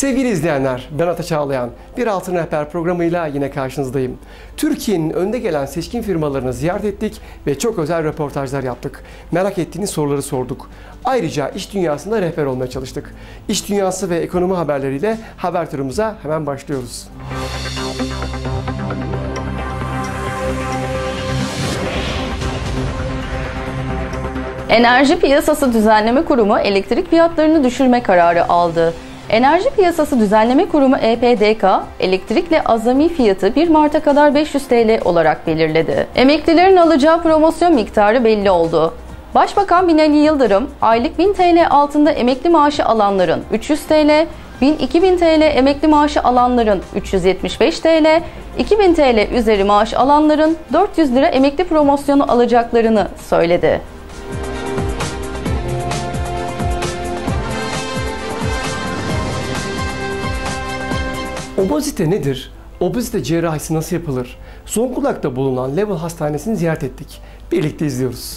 Sevgili izleyenler, ben Ata Çağlayan. Bir Altın Rehber programıyla yine karşınızdayım. Türkiye'nin önde gelen seçkin firmalarını ziyaret ettik ve çok özel röportajlar yaptık. Merak ettiğiniz soruları sorduk. Ayrıca iş dünyasında rehber olmaya çalıştık. İş dünyası ve ekonomi haberleriyle haber turumuza hemen başlıyoruz. Enerji Piyasası Düzenleme Kurumu elektrik fiyatlarını düşürme kararı aldı. Enerji Piyasası Düzenleme Kurumu EPDK, elektrikle azami fiyatı 1 Mart'a kadar 500 TL olarak belirledi. Emeklilerin alacağı promosyon miktarı belli oldu. Başbakan Binali Yıldırım, aylık 1000 TL altında emekli maaşı alanların 300 TL, 1000-2000 TL emekli maaşı alanların 375 TL, 2000 TL üzeri maaş alanların 400 lira emekli promosyonu alacaklarını söyledi. Obezite nedir? Obezite cerrahisi nasıl yapılır? Zonguldak'ta bulunan Level Hastanesi'ni ziyaret ettik. Birlikte izliyoruz.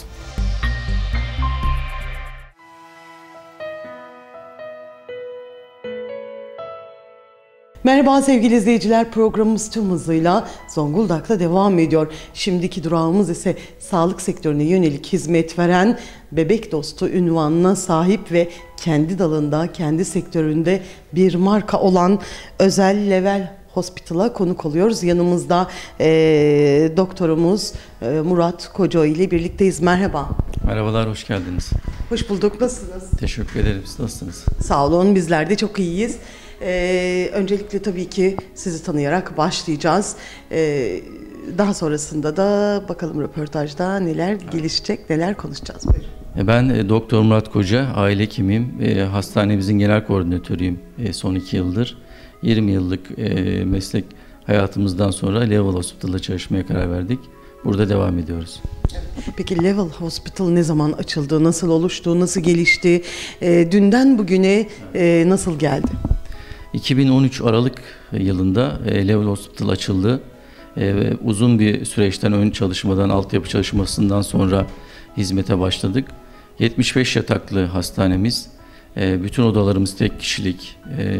Merhaba sevgili izleyiciler, programımız tüm hızıyla Zonguldak'ta devam ediyor. Şimdiki durağımız ise sağlık sektörüne yönelik hizmet veren Bebek Dostu unvanına sahip ve kendi dalında, kendi sektöründe bir marka olan Özel Level Hospital'a konuk oluyoruz. Yanımızda doktorumuz Murat Koca ile birlikteyiz. Merhaba. Merhabalar, hoş geldiniz. Hoş bulduk. Nasılsınız? Teşekkür ederim. Siz nasılsınız? Sağ olun, bizler de çok iyiyiz. Öncelikle tabii ki sizi tanıyarak başlayacağız. Daha sonrasında da bakalım röportajda neler gelişecek, neler konuşacağız. Buyurun. Ben Doktor Murat Koca, aile hekimiyim. Hastanemizin genel koordinatörüyüm son 2 yıldır. 20 yıllık meslek hayatımızdan sonra Level Hospital'da çalışmaya karar verdik. Burada devam ediyoruz. Peki Level Hospital ne zaman açıldı, nasıl oluştu, nasıl gelişti, dünden bugüne nasıl geldi? 2013 Aralık yılında Level Hospital açıldı. Uzun bir süreçten, ön çalışmadan, altyapı çalışmasından sonra hizmete başladık. 75 yataklı hastanemiz, bütün odalarımız tek kişilik,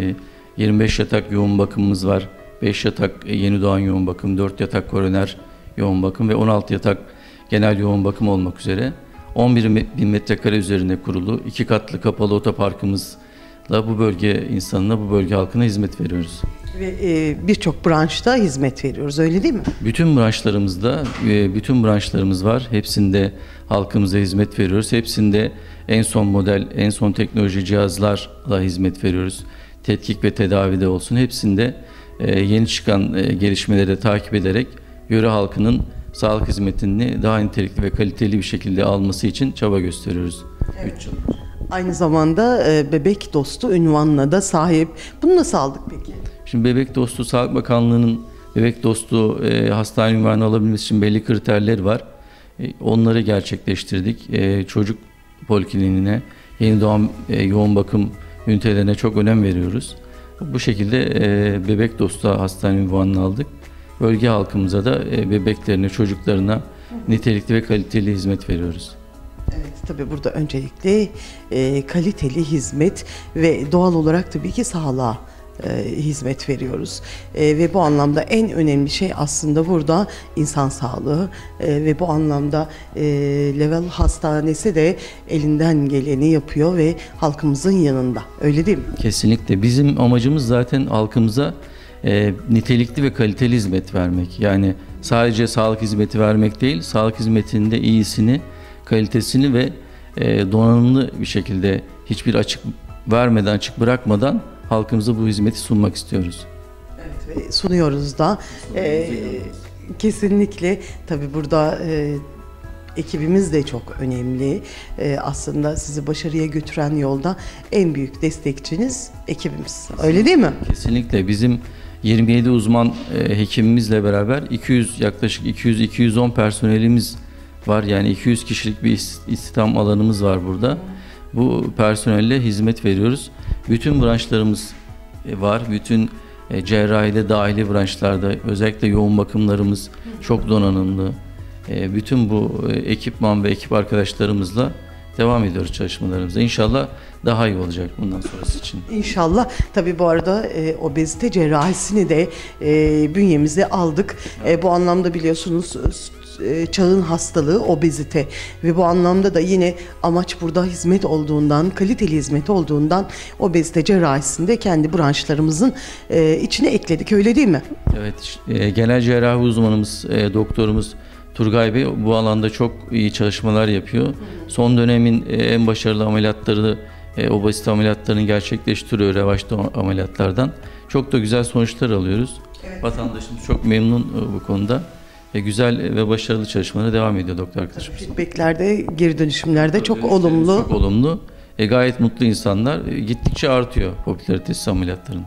25 yatak yoğun bakımımız var, 5 yatak yeni doğan yoğun bakım, 4 yatak koroner yoğun bakım ve 16 yatak genel yoğun bakım olmak üzere 11.000 metrekare üzerine kurulu 2 katlı kapalı otoparkımızla bu bölge insanına, bu bölge halkına hizmet veriyoruz. Ve birçok branşta hizmet veriyoruz, öyle değil mi? Bütün branşlarımızda, bütün branşlarımız var. Hepsinde halkımıza hizmet veriyoruz. Hepsinde en son model, en son teknoloji cihazlarla hizmet veriyoruz. Tetkik ve tedavide olsun. Hepsinde yeni çıkan gelişmeleri takip ederek yöre halkının sağlık hizmetini daha nitelikli ve kaliteli bir şekilde alması için çaba gösteriyoruz. Evet. 3 yıl. Aynı zamanda Bebek Dostu unvanına da sahip. Bunu nasıl aldık peki? Şimdi Bebek Dostu, Sağlık Bakanlığı'nın Bebek Dostu hastane unvanı alabilmesi için belli kriterleri var. Onları gerçekleştirdik. Çocuk polikliniğine, yeni doğan yoğun bakım ünitelerine çok önem veriyoruz. Bu şekilde Bebek Dostu hastane unvanını aldık. Bölge halkımıza da bebeklerine, çocuklarına nitelikli ve kaliteli hizmet veriyoruz. Evet, tabii burada öncelikle kaliteli hizmet ve doğal olarak tabii ki sağlığa hizmet veriyoruz. Ve bu anlamda en önemli şey aslında burada insan sağlığı ve bu anlamda Level Hastanesi de elinden geleni yapıyor ve halkımızın yanında. Öyle değil mi? Kesinlikle. Bizim amacımız zaten halkımıza nitelikli ve kaliteli hizmet vermek. Yani sadece sağlık hizmeti vermek değil, sağlık hizmetinde iyisini, kalitesini ve donanımlı bir şekilde hiçbir açık vermeden, açık bırakmadan halkımıza bu hizmeti sunmak istiyoruz. Evet, ve sunuyoruz da. Kesinlikle tabii burada ekibimiz de çok önemli. Aslında sizi başarıya götüren yolda en büyük destekçiniz ekibimiz. Öyle değil mi? Kesinlikle. Bizim 27 uzman hekimimizle beraber yaklaşık 200-210 personelimiz var. Yani 200 kişilik bir istihdam alanımız var burada. Bu personelle hizmet veriyoruz. Bütün branşlarımız var. Bütün cerrahide dahili branşlarda özellikle yoğun bakımlarımız çok donanımlı. Bütün bu ekipman ve ekip arkadaşlarımızla devam ediyoruz çalışmalarımıza. İnşallah daha iyi olacak bundan sonrası için. İnşallah. Tabii bu arada obezite cerrahisini de bünyemize aldık. Bu anlamda biliyorsunuz çağın hastalığı obezite ve bu anlamda da yine amaç burada hizmet olduğundan, kaliteli hizmet olduğundan obezite cerrahisini de kendi branşlarımızın içine ekledik. Öyle değil mi? Evet, genel cerrahi uzmanımız, doktorumuz Turgay Bey bu alanda çok iyi çalışmalar yapıyor. Son dönemin en başarılı ameliyatları, obezite ameliyatlarını gerçekleştiriyor, revaçta ameliyatlardan. Çok da güzel sonuçlar alıyoruz. Evet. Vatandaşımız çok memnun bu konuda. Güzel ve başarılı çalışmalara devam ediyor doktor arkadaşımız. Feedbacklerde, geri dönüşümlerde çok olumlu. Çok olumlu. Gayet mutlu insanlar. Gittikçe artıyor popülaritesi ameliyatların.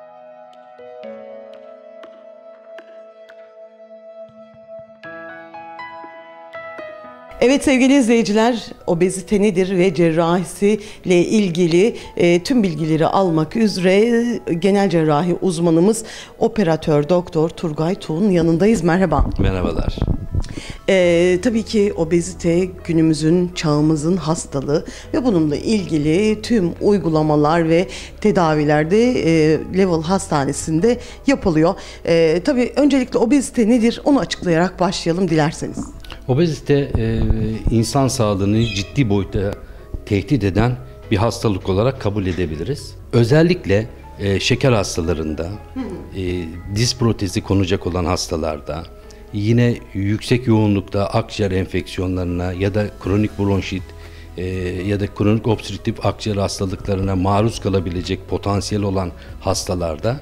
Evet sevgili izleyiciler, obezite nedir ve cerrahisiyle ilgili tüm bilgileri almak üzere genel cerrahi uzmanımız operatör doktor Turgay Tuğ'un yanındayız. Merhaba. Merhabalar. Tabii ki obezite günümüzün, çağımızın hastalığı ve bununla ilgili tüm uygulamalar ve tedavilerde Level Hastanesi'nde yapılıyor. Tabii öncelikle obezite nedir onu açıklayarak başlayalım dilerseniz. Obezite insan sağlığını ciddi boyutta tehdit eden bir hastalık olarak kabul edebiliriz. Özellikle şeker hastalarında, diz protezi konacak olan hastalarda, yine yüksek yoğunlukta akciğer enfeksiyonlarına ya da kronik bronşit ya da kronik obstrüktif akciğer hastalıklarına maruz kalabilecek potansiyel olan hastalarda,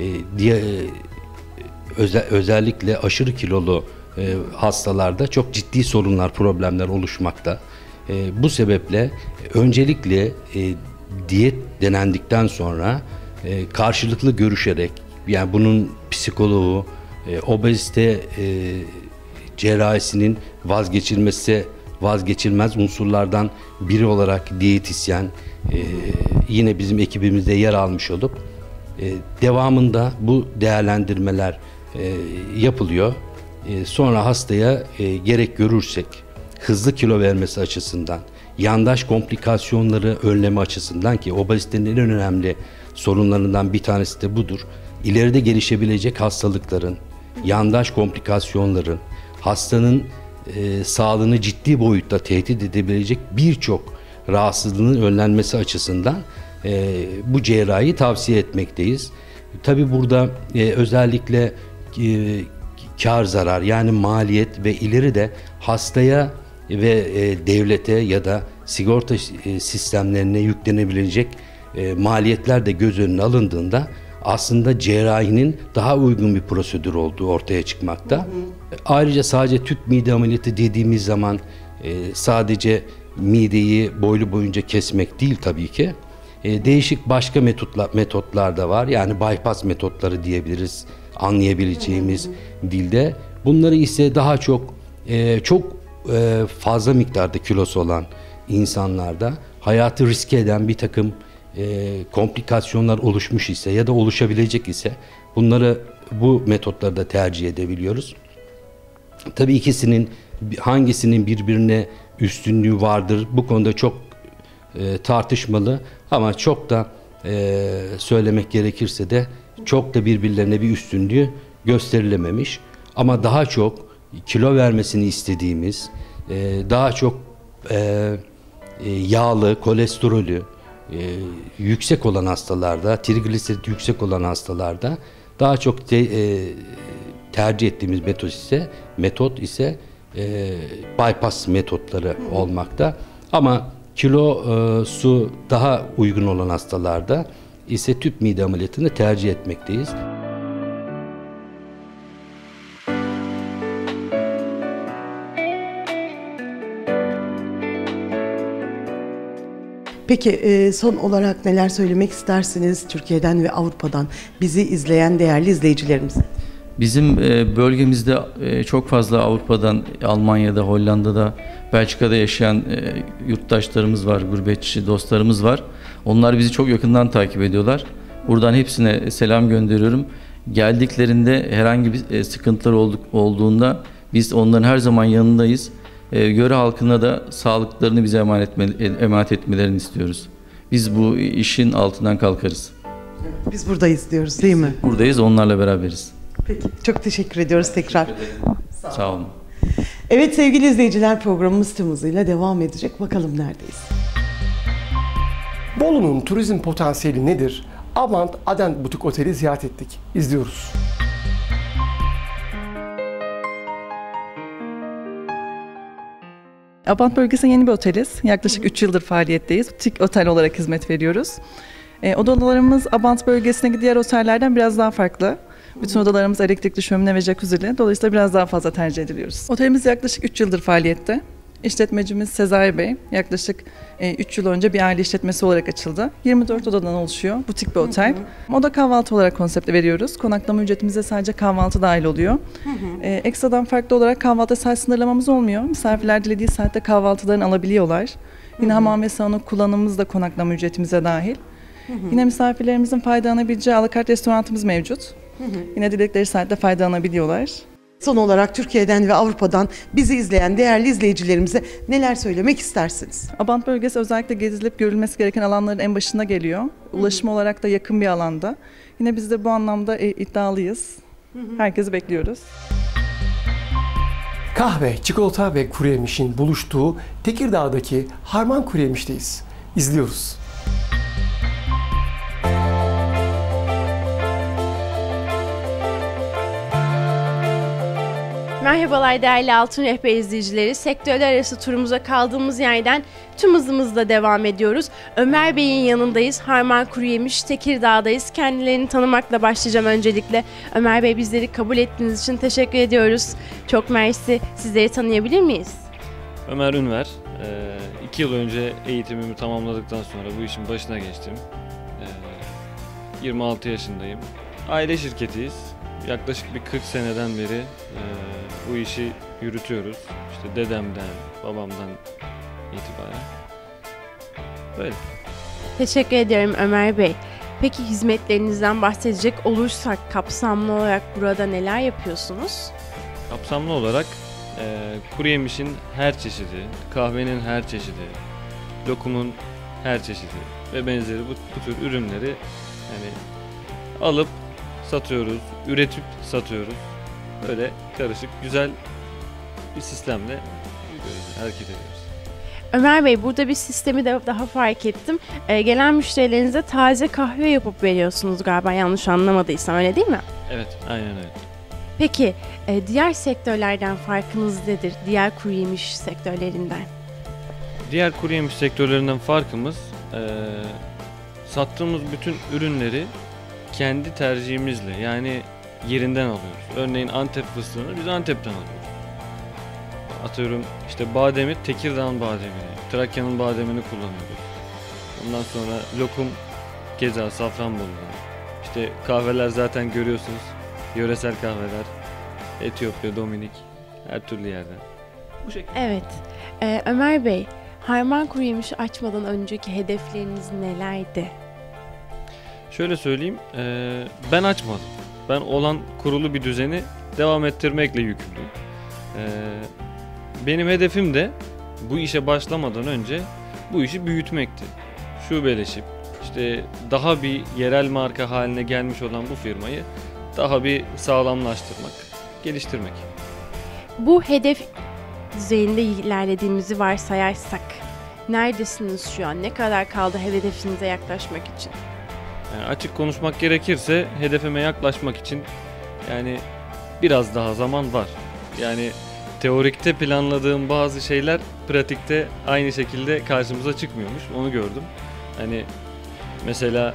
özellikle aşırı kilolu hastalarda çok ciddi sorunlar, problemler oluşmakta. Bu sebeple öncelikle diyet denendikten sonra karşılıklı görüşerek, yani bunun psikoloğu, obezite cerrahisinin vazgeçilmez unsurlardan biri olarak diyetisyen yine bizim ekibimizde yer almış olup devamında bu değerlendirmeler yapılıyor. Sonra hastaya gerek görürsek hızlı kilo vermesi açısından, yandaş komplikasyonları önleme açısından, ki obezitenin en önemli sorunlarından bir tanesi de budur. İleride gelişebilecek hastalıkların, yandaş komplikasyonların, hastanın sağlığını ciddi boyutta tehdit edebilecek birçok rahatsızlığın önlenmesi açısından bu cerrahiyi tavsiye etmekteyiz. Tabii burada özellikle kar zarar, yani maliyet ve ileride hastaya ve devlete ya da sigorta sistemlerine yüklenebilecek maliyetler de göz önüne alındığında aslında cerrahinin daha uygun bir prosedür olduğu ortaya çıkmakta. Ayrıca sadece tüp mide ameliyatı dediğimiz zaman sadece mideyi boylu boyunca kesmek değil tabii ki. Değişik başka metotlar da var. Yani bypass metotları diyebiliriz anlayabileceğimiz dilde. Bunları ise daha çok fazla miktarda kilosu olan insanlarda hayatı riske eden bir takım komplikasyonlar oluşmuş ise ya da oluşabilecek ise bu metotları da tercih edebiliyoruz. Tabii ikisinin hangisinin birbirine üstünlüğü vardır, bu konuda çok tartışmalı, ama çok da söylemek gerekirse de çok da birbirlerine bir üstünlüğü gösterilememiş. Ama daha çok kilo vermesini istediğimiz, daha çok yağlı, kolesterolü yüksek olan hastalarda, trigliserit yüksek olan hastalarda daha çok tercih ettiğimiz metot ise bypass metotları olmakta. Ama kilosu daha uygun olan hastalarda ise tüp mide ameliyatını tercih etmekteyiz. Peki son olarak neler söylemek istersiniz Türkiye'den ve Avrupa'dan bizi izleyen değerli izleyicilerimiz? Bizim bölgemizde çok fazla Avrupa'dan, Almanya'da, Hollanda'da, Belçika'da yaşayan yurttaşlarımız var, gurbetçi dostlarımız var. Onlar bizi çok yakından takip ediyorlar. Buradan hepsine selam gönderiyorum. Geldiklerinde herhangi bir sıkıntılar olduğunda biz onların her zaman yanındayız. Yöre halkına da sağlıklarını bize emanet etmelerini istiyoruz. Biz bu işin altından kalkarız. Biz buradayız diyoruz değil mi? Buradayız, onlarla beraberiz. Peki. Çok teşekkür ediyoruz tekrar. Sağ olun. Evet sevgili izleyiciler, programımız tüm hızıyla devam edecek. Bakalım neredeyiz? Bolu'nun turizm potansiyeli nedir? Abant Adent Butik Oteli ziyaret ettik. İzliyoruz. Abant bölgesine yeni bir oteliz. Yaklaşık 3 yıldır faaliyetteyiz. Butik otel olarak hizmet veriyoruz. Odalarımız Abant bölgesindeki diğer otellerden biraz daha farklı. Bütün odalarımız elektrikli şömine ve jacuzzi'li. Dolayısıyla biraz daha fazla tercih ediliyoruz. Otelimiz yaklaşık 3 yıldır faaliyette. İşletmecimiz Sezai Bey yaklaşık 3 yıl önce bir aile işletmesi olarak açıldı. 24 odadan oluşuyor. Butik bir otel. Oda kahvaltı olarak konseptle veriyoruz. Konaklama ücretimize sadece kahvaltı dahil oluyor. Ekstradan farklı olarak kahvaltı saat sınırlamamız olmuyor. Misafirler dilediği saatte kahvaltılarını alabiliyorlar. Yine hamam ve sauna kullanımımız da konaklama ücretimize dahil. Yine misafirlerimizin faydalanabileceği alakart restoranımız mevcut. Yine diledikleri saatte faydalanabiliyorlar. Son olarak Türkiye'den ve Avrupa'dan bizi izleyen değerli izleyicilerimize neler söylemek istersiniz? Abant bölgesi özellikle gezilip görülmesi gereken alanların en başına geliyor. Ulaşım olarak da yakın bir alanda. Yine biz de bu anlamda iddialıyız. Herkesi bekliyoruz. Kahve, çikolata ve kuru yemişin buluştuğu Tekirdağ'daki Harman Kuru Yemiş'teyiz. İzliyoruz. Merhabalar değerli Altın Rehber izleyicileri. Sektörler arası turumuza kaldığımız yerden tüm hızımızla devam ediyoruz. Ömer Bey'in yanındayız. Harman Kuru Yemiş, Tekirdağ'dayız. Kendilerini tanımakla başlayacağım öncelikle. Ömer Bey, bizleri kabul ettiğiniz için teşekkür ediyoruz. Çok mersi. Sizleri tanıyabilir miyiz? Ömer Ünver. 2 yıl önce eğitimimi tamamladıktan sonra bu işin başına geçtim. 26 yaşındayım. Aile şirketiyiz. Yaklaşık bir 40 seneden beri bu işi yürütüyoruz. İşte dedemden, babamdan itibaren. Böyle. Teşekkür ediyorum Ömer Bey. Peki hizmetlerinizden bahsedecek olursak kapsamlı olarak burada neler yapıyorsunuz? Kapsamlı olarak kuru yemişin her çeşidi, kahvenin her çeşidi, lokumun her çeşidi ve benzeri bu tür ürünleri yani alıp satıyoruz, üretip satıyoruz. Böyle karışık, güzel bir sistemle hareket ediyoruz. Ömer Bey, burada bir sistemi de daha fark ettim. Gelen müşterilerinize taze kahve yapıp veriyorsunuz galiba, yanlış anlamadıysam, öyle değil mi? Evet, aynen öyle. Peki diğer sektörlerden farkınız nedir? Diğer kuru yemiş sektörlerinden? Diğer kuru yemiş sektörlerinden farkımız sattığımız bütün ürünleri kendi tercihimizle, yani yerinden alıyoruz. Örneğin Antep fıstığını biz Antep'ten alıyoruz. Atıyorum işte bademi Tekirdağ'ın bademini, Trakya'nın bademini kullanıyoruz. Ondan sonra lokum keza Safranbolu'dan. İşte kahveler zaten görüyorsunuz. Yöresel kahveler. Etiyopya, Dominik, her türlü yerden. Bu şekilde. Evet. Ömer Bey, Harman Kuru Yemiş'i açmadan önceki hedefleriniz nelerdi? Şöyle söyleyeyim, ben açmadım. Ben olan kurulu bir düzeni devam ettirmekle yükümlüyüm. Benim hedefim de bu işe başlamadan önce bu işi büyütmekti. Şubeleşip, işte daha bir yerel marka haline gelmiş olan bu firmayı daha bir sağlamlaştırmak, geliştirmek. Bu hedef düzeyinde ilerlediğimizi varsayarsak, neredesiniz şu an? Ne kadar kaldı hedefinize yaklaşmak için? Yani açık konuşmak gerekirse hedefime yaklaşmak için yani biraz daha zaman var. Yani teorikte planladığım bazı şeyler pratikte aynı şekilde karşımıza çıkmıyormuş. Onu gördüm. Hani mesela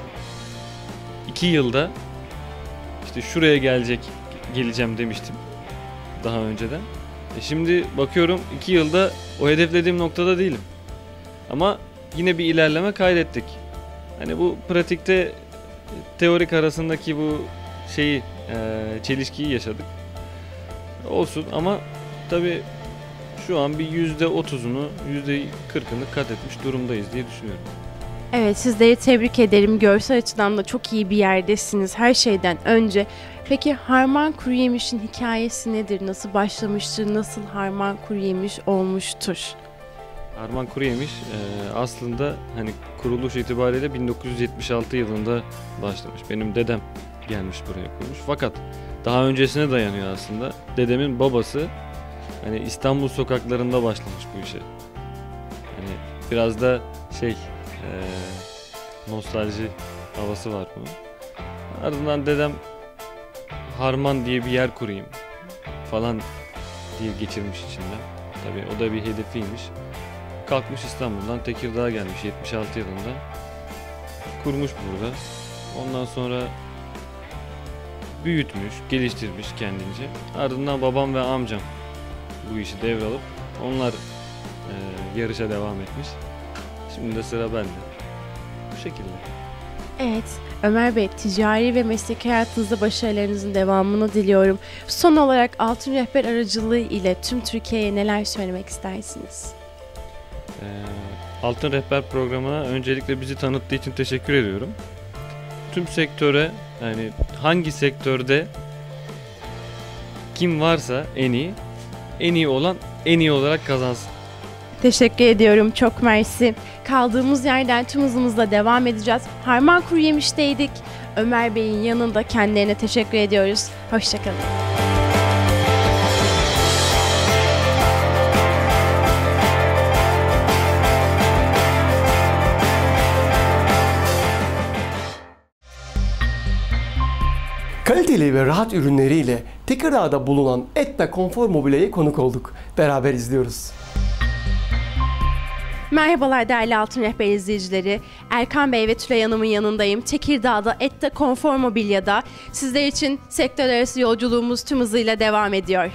2 yılda işte şuraya geleceğim demiştim daha önceden. Şimdi bakıyorum 2 yılda o hedeflediğim noktada değilim. Ama yine bir ilerleme kaydettik. Hani bu pratikte teorik arasındaki bu çelişkiyi yaşadık. Olsun ama tabii şu an bir %30'unu, %40'ını kat etmiş durumdayız diye düşünüyorum. Evet, sizleri tebrik ederim. Görsel açıdan da çok iyi bir yerdesiniz her şeyden önce. Peki Harman Kuruyemiş'in hikayesi nedir? Nasıl başlamıştır? Nasıl Harman Kuruyemiş olmuştur? Harman Kuruyemiş aslında hani kuruluş itibariyle 1976 yılında başlamış. Benim dedem gelmiş buraya kurmuş. Fakat daha öncesine dayanıyor aslında. Dedemin babası hani İstanbul sokaklarında başlamış bu işe. Hani biraz da nostalji havası var bunun. Ardından dedem Harman diye bir yer kurayım falan diye geçirmiş içinden. Tabii o da bir hedefiymiş. Kalkmış İstanbul'dan Tekirdağ'a gelmiş 76 yılında. Kurmuş burada. Ondan sonra büyütmüş, geliştirmiş kendince. Ardından babam ve amcam bu işi devralıp onlar yarışa devam etmiş. Şimdi de sıra bende. Bu şekilde. Evet, Ömer Bey, ticari ve mesleki hayatınızda başarılarınızın devamını diliyorum. Son olarak Altın Rehber aracılığı ile tüm Türkiye'ye neler söylemek istersiniz? Altın Rehber programına öncelikle bizi tanıttığı için teşekkür ediyorum. Tüm sektöre, yani hangi sektörde kim varsa en iyi olan en iyi olarak kazansın. Teşekkür ediyorum. Çok mersi. Kaldığımız yerden tüm hızımızla devam edeceğiz. Harman Kuruyemiş'teydik. Ömer Bey'in yanında kendilerine teşekkür ediyoruz. Hoşçakalın. Kaliteli ve rahat ürünleriyle Tekirdağ'da bulunan Etta Konfor Mobilya'ya konuk olduk. Beraber izliyoruz. Merhabalar değerli Altın Rehber izleyicileri. Erkan Bey ve Tülay Hanım'ın yanındayım. Tekirdağ'da Etta Konfor Mobilya'da sizler için sektör arası yolculuğumuz tüm hızıyla devam ediyor.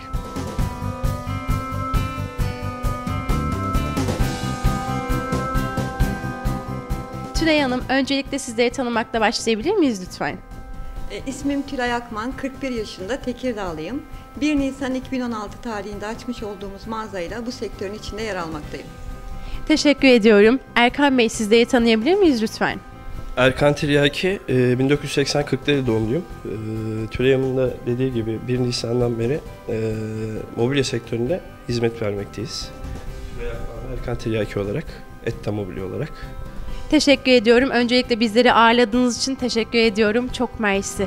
Tülay Hanım, öncelikle sizleri tanımakla başlayabilir miyiz lütfen? İsmim Tülay Akman, 41 yaşında, Tekirdağlıyım. 1 Nisan 2016 tarihinde açmış olduğumuz mağazayla bu sektörün içinde yer almaktayım. Teşekkür ediyorum. Erkan Bey, sizleri tanıyabilir miyiz lütfen? Erkan Tiryaki, 1980 Kırklareli doğumluyum. Tülay Hanım'ın da dediği gibi 1 Nisan'dan beri mobilya sektöründe hizmet vermekteyiz. Erkan Tiryaki olarak, Etta Mobilya olarak. Teşekkür ediyorum. Öncelikle bizleri ağırladığınız için teşekkür ediyorum. Çok mersi.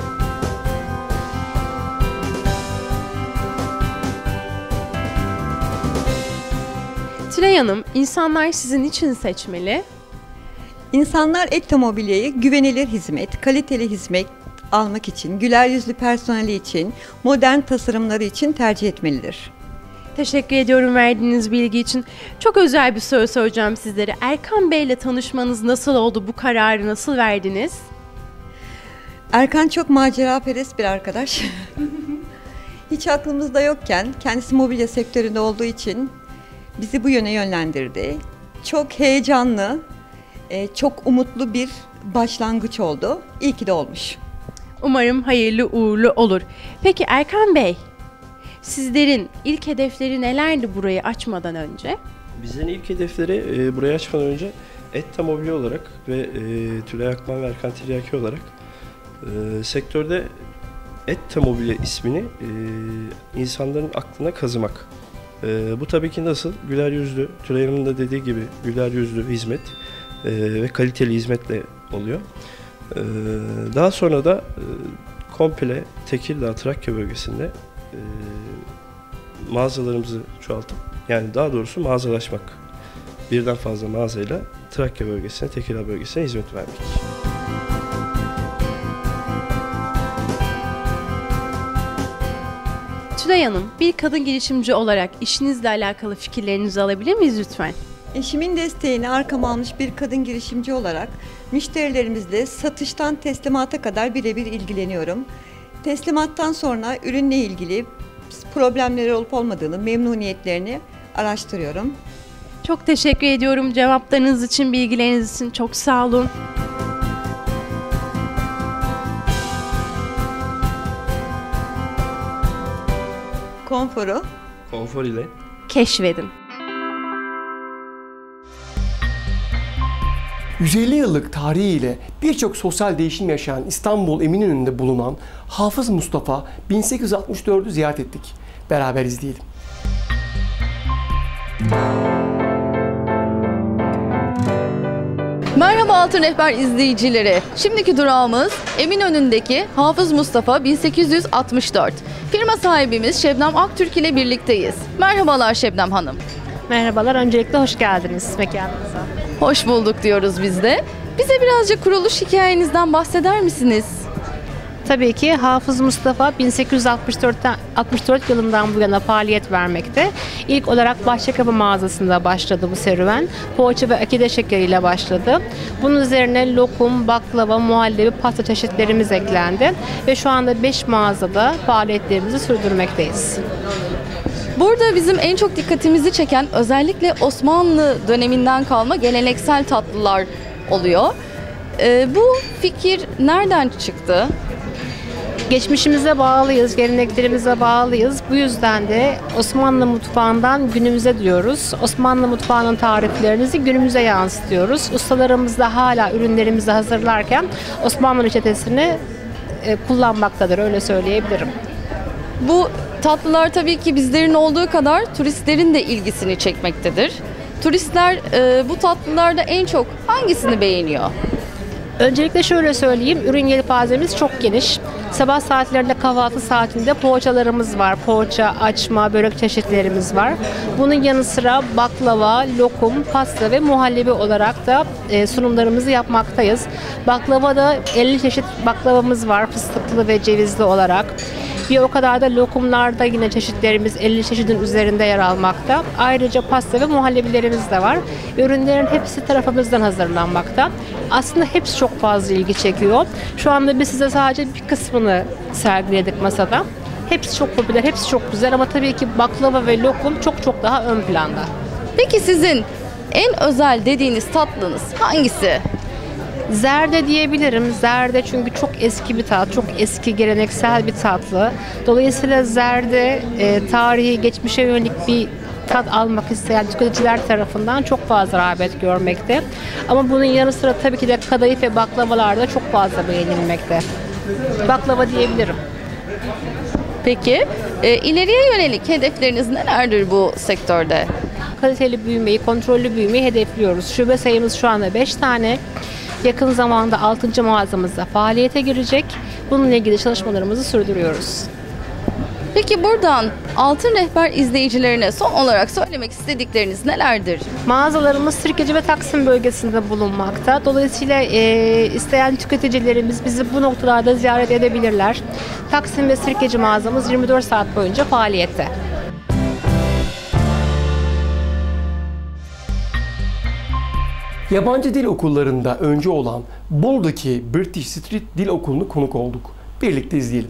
Tülay Hanım, insanlar sizin için seçmeli. İnsanlar Etta Mobilya'yı güvenilir hizmet, kaliteli hizmet almak için, güler yüzlü personeli için, modern tasarımları için tercih etmelidir. Teşekkür ediyorum verdiğiniz bilgi için. Çok özel bir soru soracağım sizlere. Erkan Bey ile tanışmanız nasıl oldu? Bu kararı nasıl verdiniz? Erkan çok maceraperest bir arkadaş. Hiç aklımızda yokken kendisi mobilya sektöründe olduğu için bizi bu yöne yönlendirdi. Çok heyecanlı, çok umutlu bir başlangıç oldu. İyi ki de olmuş. Umarım hayırlı uğurlu olur. Peki Erkan Bey, sizlerin ilk hedefleri nelerdi burayı açmadan önce? Bizlerin ilk hedefleri burayı açmadan önce Etta Mobilya olarak ve Tülay Akman ve Erkan Tiryaki olarak sektörde Etta Mobilya ismini insanların aklına kazımak. Bu tabii ki nasıl? Güler yüzlü, Tülay Hanım'ın da dediği gibi güler yüzlü hizmet ve kaliteli hizmetle oluyor. Daha sonra da komple Tekirdağ, Trakya bölgesinde mağazalarımızı çoğaltıp, yani daha doğrusu mağazalaşmak. Birden fazla mağazayla Trakya bölgesine, Tekirdağ bölgesine hizmet vermek. Tülay Hanım, bir kadın girişimci olarak işinizle alakalı fikirlerinizi alabilir miyiz lütfen? Eşimin desteğini arkama almış bir kadın girişimci olarak müşterilerimizle satıştan teslimata kadar birebir ilgileniyorum. Teslimattan sonra ürünle ilgili problemleri olup olmadığını, memnuniyetlerini araştırıyorum. Çok teşekkür ediyorum cevaplarınız için, bilgileriniz için. Çok sağ olun. Konfor ile keşfedin. 150 yıllık tarihiyle birçok sosyal değişim yaşayan İstanbul Eminönü'nde bulunan Hafız Mustafa 1864'ü ziyaret ettik. Beraber izleyelim. Merhaba Altın Rehber izleyicileri. Şimdiki durağımız Eminönü'ndeki Hafız Mustafa 1864. Firma sahibimiz Şebnem Aktürk ile birlikteyiz. Merhabalar Şebnem Hanım. Merhabalar, öncelikle hoş geldiniz mekanımıza. Hoş bulduk diyoruz biz de. Bize birazcık kuruluş hikayenizden bahseder misiniz? Tabii ki Hafız Mustafa 1864 yılından bu yana faaliyet vermekte. İlk olarak Bahçekapı mağazasında başladı bu serüven. Poğaça ve akide şekeriyle başladı. Bunun üzerine lokum, baklava, muhallebi, pasta çeşitlerimiz eklendi. Ve şu anda 5 mağazada faaliyetlerimizi sürdürmekteyiz. Burada bizim en çok dikkatimizi çeken özellikle Osmanlı döneminden kalma geleneksel tatlılar oluyor. Bu fikir nereden çıktı? Geçmişimize bağlıyız, geleneklerimize bağlıyız. Bu yüzden de Osmanlı mutfağından günümüze diyoruz. Osmanlı mutfağının tariflerimizi günümüze yansıtıyoruz. Ustalarımız da hala ürünlerimizi hazırlarken Osmanlı reçetesini kullanmaktadır, öyle söyleyebilirim. Bu tatlılar tabii ki bizlerin olduğu kadar turistlerin de ilgisini çekmektedir. Turistler bu tatlılarda en çok hangisini beğeniyor? Öncelikle şöyle söyleyeyim, ürün yelpazemiz çok geniş. Sabah saatlerinde kahvaltı saatinde poğaçalarımız var. Poğaça, açma, börek çeşitlerimiz var. Bunun yanı sıra baklava, lokum, pasta ve muhallebi olarak da sunumlarımızı yapmaktayız. Baklavada 50 çeşit baklavamız var, fıstıklı ve cevizli olarak. Bir o kadar da lokumlarda yine çeşitlerimiz 50 çeşidin üzerinde yer almakta. Ayrıca pasta ve muhallebilerimiz de var. Ürünlerin hepsi tarafımızdan hazırlanmakta. Aslında hepsi çok fazla ilgi çekiyor. Şu anda biz size sadece bir kısmını sergiledik masada. Hepsi çok popüler, hepsi çok güzel ama tabii ki baklava ve lokum çok daha ön planda. Peki sizin en özel dediğiniz tatlınız hangisi? Zerde diyebilirim. Zerde çünkü çok eski bir tat, çok eski geleneksel bir tatlı. Dolayısıyla zerde tarihi, geçmişe yönelik bir tat almak isteyen tüketiciler tarafından çok fazla rağbet görmekte. Ama bunun yanı sıra tabii ki de kadayıf ve baklavalar da çok fazla beğenilmekte. Baklava diyebilirim. Peki ileriye yönelik hedefleriniz nelerdir bu sektörde? Kaliteli büyümeyi, kontrollü büyümeyi hedefliyoruz. Şube sayımız şu anda 5 tane. Yakın zamanda 6. mağazamızda faaliyete girecek. Bununla ilgili çalışmalarımızı sürdürüyoruz. Peki buradan Altın Rehber izleyicilerine son olarak söylemek istedikleriniz nelerdir? Mağazalarımız Sirkeci ve Taksim bölgesinde bulunmakta. Dolayısıyla isteyen tüketicilerimiz bizi bu noktalarda ziyaret edebilirler. Taksim ve Sirkeci mağazamız 24 saat boyunca faaliyette. Yabancı dil okullarında öncü olan Bolu'daki British Street Dil Okulu'nu konuk olduk. Birlikte izleyelim.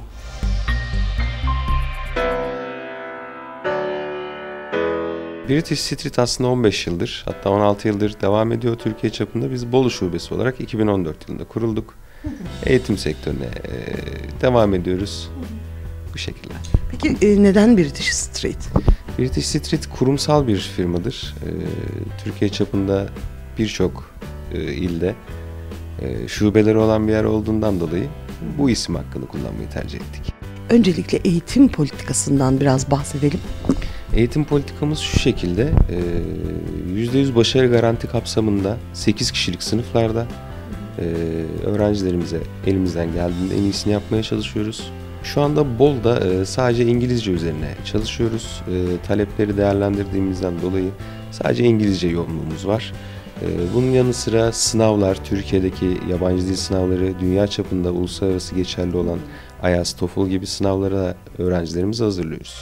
British Street aslında 15 yıldır, hatta 16 yıldır devam ediyor Türkiye çapında. Biz Bolu şubesi olarak 2014 yılında kurulduk. Eğitim sektörüne devam ediyoruz bu şekilde. Peki neden British Street? British Street kurumsal bir firmadır. Türkiye çapında birçok ilde şubeleri olan bir yer olduğundan dolayı bu isim hakkını kullanmayı tercih ettik. Öncelikle eğitim politikasından biraz bahsedelim. Eğitim politikamız şu şekilde, %100 başarı garanti kapsamında 8 kişilik sınıflarda öğrencilerimize elimizden geldiğinde en iyisini yapmaya çalışıyoruz. Şu anda Bolu'da sadece İngilizce üzerine çalışıyoruz. Talepleri değerlendirdiğimizden dolayı sadece İngilizce yoğunluğumuz var. Bunun yanı sıra sınavlar, Türkiye'deki yabancı dil sınavları, dünya çapında uluslararası geçerli olan IELTS, TOEFL gibi sınavlara öğrencilerimizi hazırlıyoruz.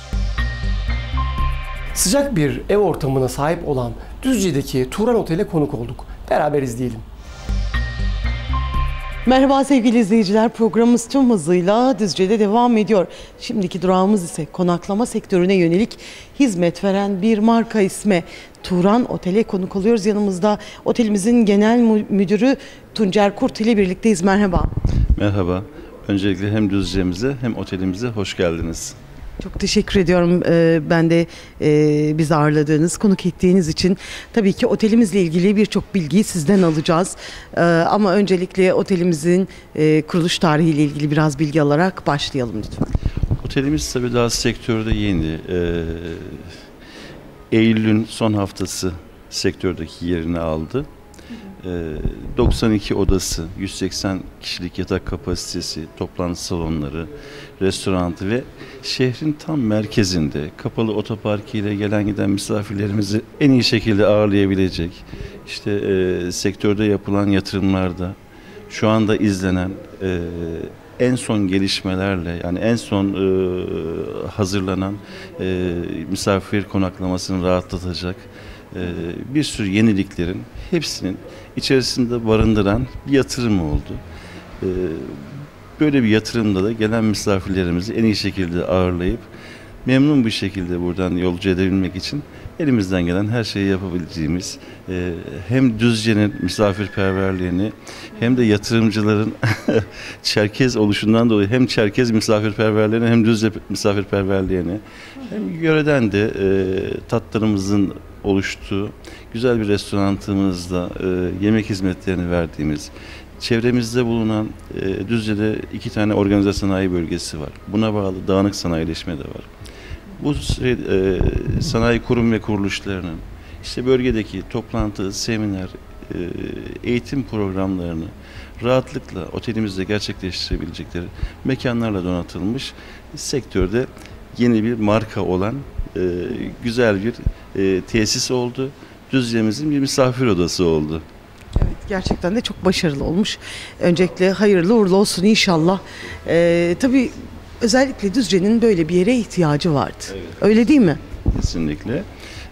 Sıcak bir ev ortamına sahip olan Düzce'deki Turan Otel'e konuk olduk. Beraber izleyelim. Merhaba sevgili izleyiciler, programımız tüm hızıyla Düzce'de devam ediyor. Şimdiki durağımız ise konaklama sektörüne yönelik hizmet veren bir marka ismi Turan Otel'e konuk oluyoruz. Yanımızda otelimizin genel müdürü Tuncer Kurt ile birlikteyiz. Merhaba. Merhaba. Öncelikle hem Düzce'mize hem otelimize hoş geldiniz. Çok teşekkür ediyorum. Ben de bizi ağırladığınız, konuk ettiğiniz için. Tabii ki otelimizle ilgili birçok bilgiyi sizden alacağız. Ama öncelikle otelimizin kuruluş tarihiyle ilgili biraz bilgi alarak başlayalım lütfen. Otelimiz tabii daha sektörde yeni. Eylül'ün son haftası sektördeki yerini aldı. 92 odası, 180 kişilik yatak kapasitesi, toplantı salonları, restoranı ve şehrin tam merkezinde kapalı otoparkıyla gelen giden misafirlerimizi en iyi şekilde ağırlayabilecek, işte sektörde yapılan yatırımlarda şu anda izlenen en son gelişmelerle, yani en son hazırlanan misafir konaklamasını rahatlatacak bir sürü yeniliklerin hepsinin içerisinde barındıran bir yatırım oldu. Böyle bir yatırımda da gelen misafirlerimizi en iyi şekilde ağırlayıp memnun bir şekilde buradan yolcu edebilmek için elimizden gelen her şeyi yapabileceğimiz, hem Düzce'nin misafirperverliğini hem de yatırımcıların Çerkez oluşundan dolayı hem Çerkez misafirperverliğini hem Düzce misafirperverliğini hem yöreden de tatlarımızın oluştuğu güzel bir restoranımızda yemek hizmetlerini verdiğimiz, çevremizde bulunan Düzce'de 2 tane organize sanayi bölgesi var. Buna bağlı dağınık sanayileşme de var. Bu sanayi kurum ve kuruluşlarının işte bölgedeki toplantı, seminer, eğitim programlarını rahatlıkla otelimizde gerçekleştirebilecekleri mekanlarla donatılmış, sektörde yeni bir marka olan güzel bir tesis oldu. Düzce'mizin bir misafir odası oldu. Evet, gerçekten de çok başarılı olmuş. Öncelikle hayırlı uğurlu olsun inşallah. Tabii özellikle Düzce'nin böyle bir yere ihtiyacı vardı. Evet. Öyle değil mi? Kesinlikle.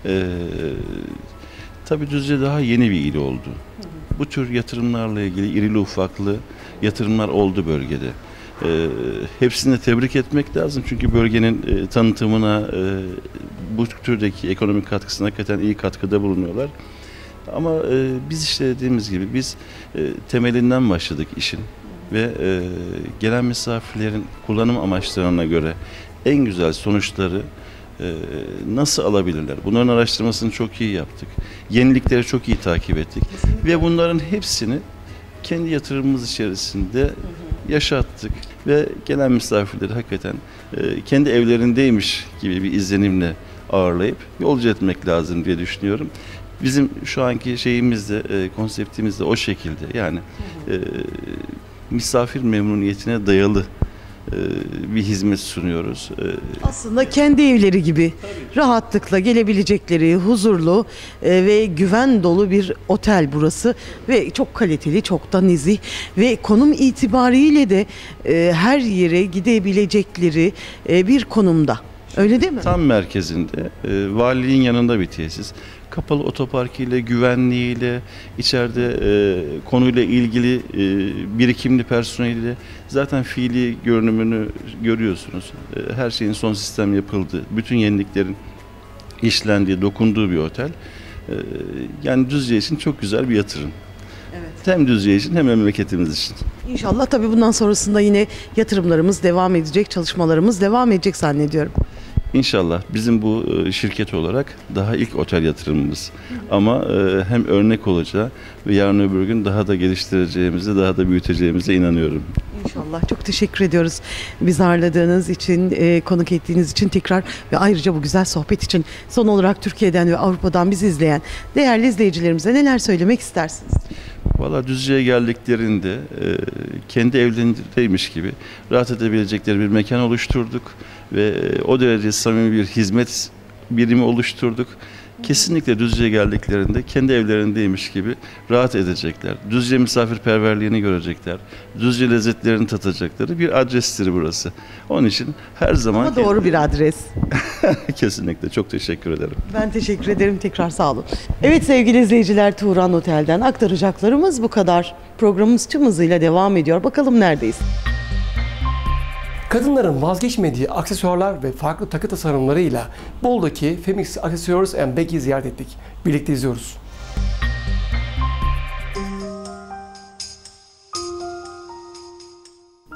Tabii Düzce daha yeni bir il oldu. Bu tür yatırımlarla ilgili irili ufaklı yatırımlar oldu bölgede. Hepsini tebrik etmek lazım çünkü bölgenin tanıtımına, bu türdeki ekonomik katkısına hakikaten iyi katkıda bulunuyorlar. Ama biz işte dediğimiz gibi biz temelinden başladık işin ve gelen misafirlerin kullanım amaçlarına göre en güzel sonuçları nasıl alabilirler? Bunların araştırmasını çok iyi yaptık. Yenilikleri çok iyi takip ettik. Ve bunların hepsini kendi yatırımımız içerisinde yaşattık ve gelen misafirleri hakikaten kendi evlerindeymiş gibi bir izlenimle ağırlayıp yolcu etmek lazım diye düşünüyorum. Bizim şu anki şeyimiz de, konseptimiz de o şekilde. Yani misafir memnuniyetine dayalı bir hizmet sunuyoruz. Aslında kendi evleri gibi rahatlıkla gelebilecekleri huzurlu ve güven dolu bir otel burası ve çok kaliteli, çok da nezih ve konum itibariyle de her yere gidebilecekleri bir konumda. Öyle değil mi? Tam merkezinde, valiliğin yanında bir tesis. Kapalı otoparkıyla, güvenliğiyle, içeride konuyla ilgili birikimli personeliyle zaten fiili görünümünü görüyorsunuz. Her şeyin son sistem yapıldığı, bütün yeniliklerin işlendiği, dokunduğu bir otel. Yani Düzce için çok güzel bir yatırım. Evet. Hem Düzce için hem memleketimiz için. İnşallah tabii bundan sonrasında yine yatırımlarımız devam edecek, çalışmalarımız devam edecek zannediyorum. İnşallah bizim bu şirket olarak daha ilk otel yatırımımız. Ama hem örnek olacağı ve yarın öbür gün daha da geliştireceğimize, daha da büyüteceğimize inanıyorum. İnşallah. Çok teşekkür ediyoruz. Bizi ağırladığınız için, konuk ettiğiniz için tekrar ve ayrıca bu güzel sohbet için son olarak Türkiye'den ve Avrupa'dan bizi izleyen değerli izleyicilerimize neler söylemek istersiniz? Valla Düzce'ye geldiklerinde kendi evlerindeymiş gibi rahat edebilecekleri bir mekan oluşturduk ve o derece samimi bir hizmet birimi oluşturduk. Kesinlikle Düzce'ye geldiklerinde kendi evlerindeymiş gibi rahat edecekler. Düzce misafirperverliğini görecekler. Düzce lezzetlerini tatacakları bir adrestir burası. Onun için her zaman... Ama doğru bir adres. Kesinlikle. Çok teşekkür ederim. Ben teşekkür ederim. Tekrar sağ olun. Evet sevgili izleyiciler, Turan Otel'den aktaracaklarımız bu kadar. Programımız tüm hızıyla devam ediyor. Bakalım neredeyiz? Kadınların vazgeçmediği aksesuarlar ve farklı takı tasarımlarıyla Bolu'daki Femix Accessories & Bag'i ziyaret ettik. Birlikte izliyoruz.